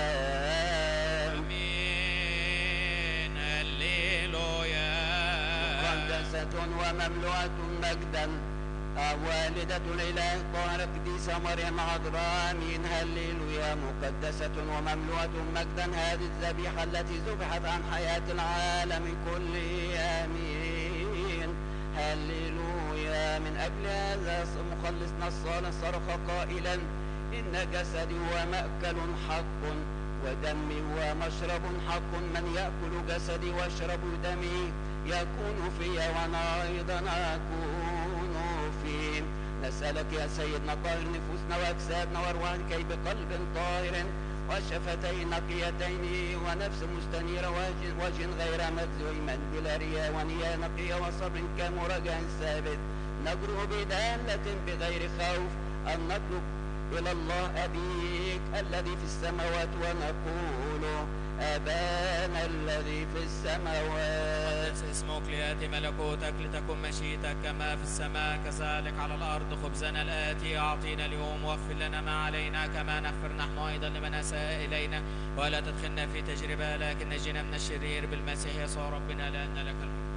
آمين هللويا مقدسة ومملوءة مجدا والدة الإله الطاهرة القديسة مريم عذراء آمين هللويا مقدسة ومملوءة مجدا هذه الذبيحة التي ذبحت عن حياة العالم كله آمين هللويا من أجل هذا مخلصنا الصالح صرخ قائلا إن جسدي هو مأكل حق ودمي هو مشرب حق من يأكل جسدي ويشرب دمي يكون في وأنا أيضا أكون فيه. نسألك يا سيدنا طاهر نفوسنا وأجسادنا وأرواحنا كي بقلب طاهر وشفتين نقيتين ونفس مستنيرة وجه غير مجزوم بلا رياء ونية نقية وصبر كمرجع ثابت نجره بدالة بغير خوف أن نطلب إلى الله أبيك الذي في السماوات ونقول أبانا الذي في السماوات. قدس اسمك ليأتي ملكوتك لتكن مشيئتك كما في السماء كذلك على الأرض. خبزنا الآتي أعطينا اليوم واغفر لنا ما علينا كما نغفر نحن أيضا لمن أساء إلينا ولا تدخلنا في تجربة لكن نجنا من الشرير بالمسيح يسوع ربنا لأن لك الملك.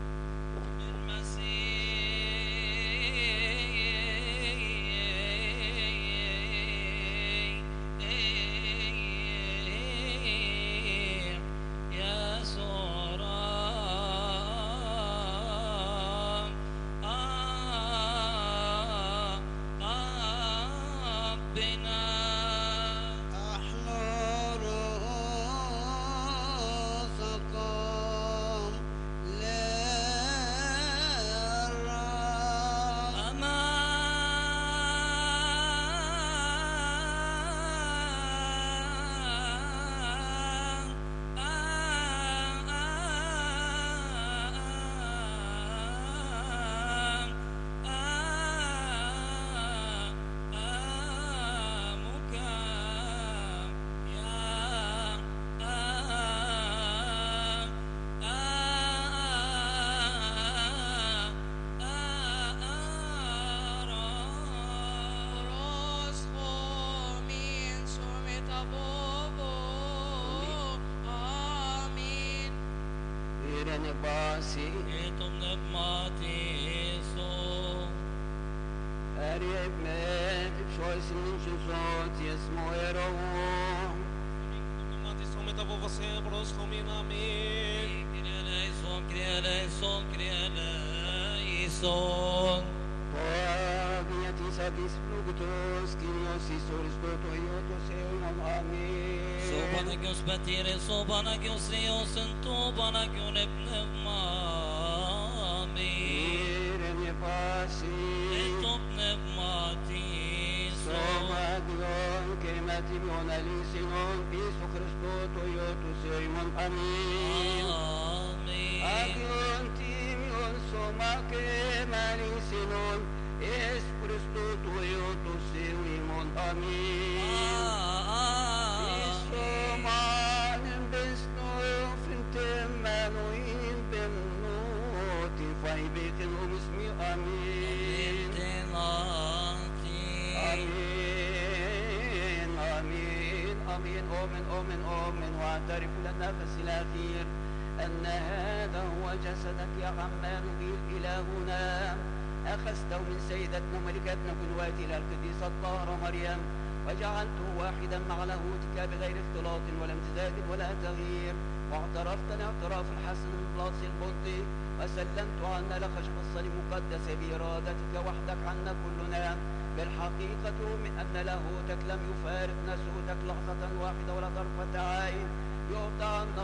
وجعلته واحدا مع لاهوتك بغير اختلاط ولا امتزاج ولا تغيير واعترفت الاعتراف الحسن من بلاط البنطي وسلمت عنا لك شخص الصليب المقدس بإرادتك وحدك عنا كلنا بالحقيقة من أن لاهوتك لم يفارق نسوتك لحظة واحدة ولا طرفة عين يعطى عنا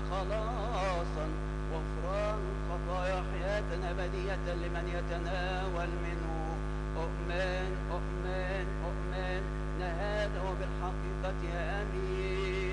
خلاصا وغفران خطايا حياة أبدية لمن يتناول منه. أؤمن أؤمن أؤمن هذا وبالحقيقة يا أمين.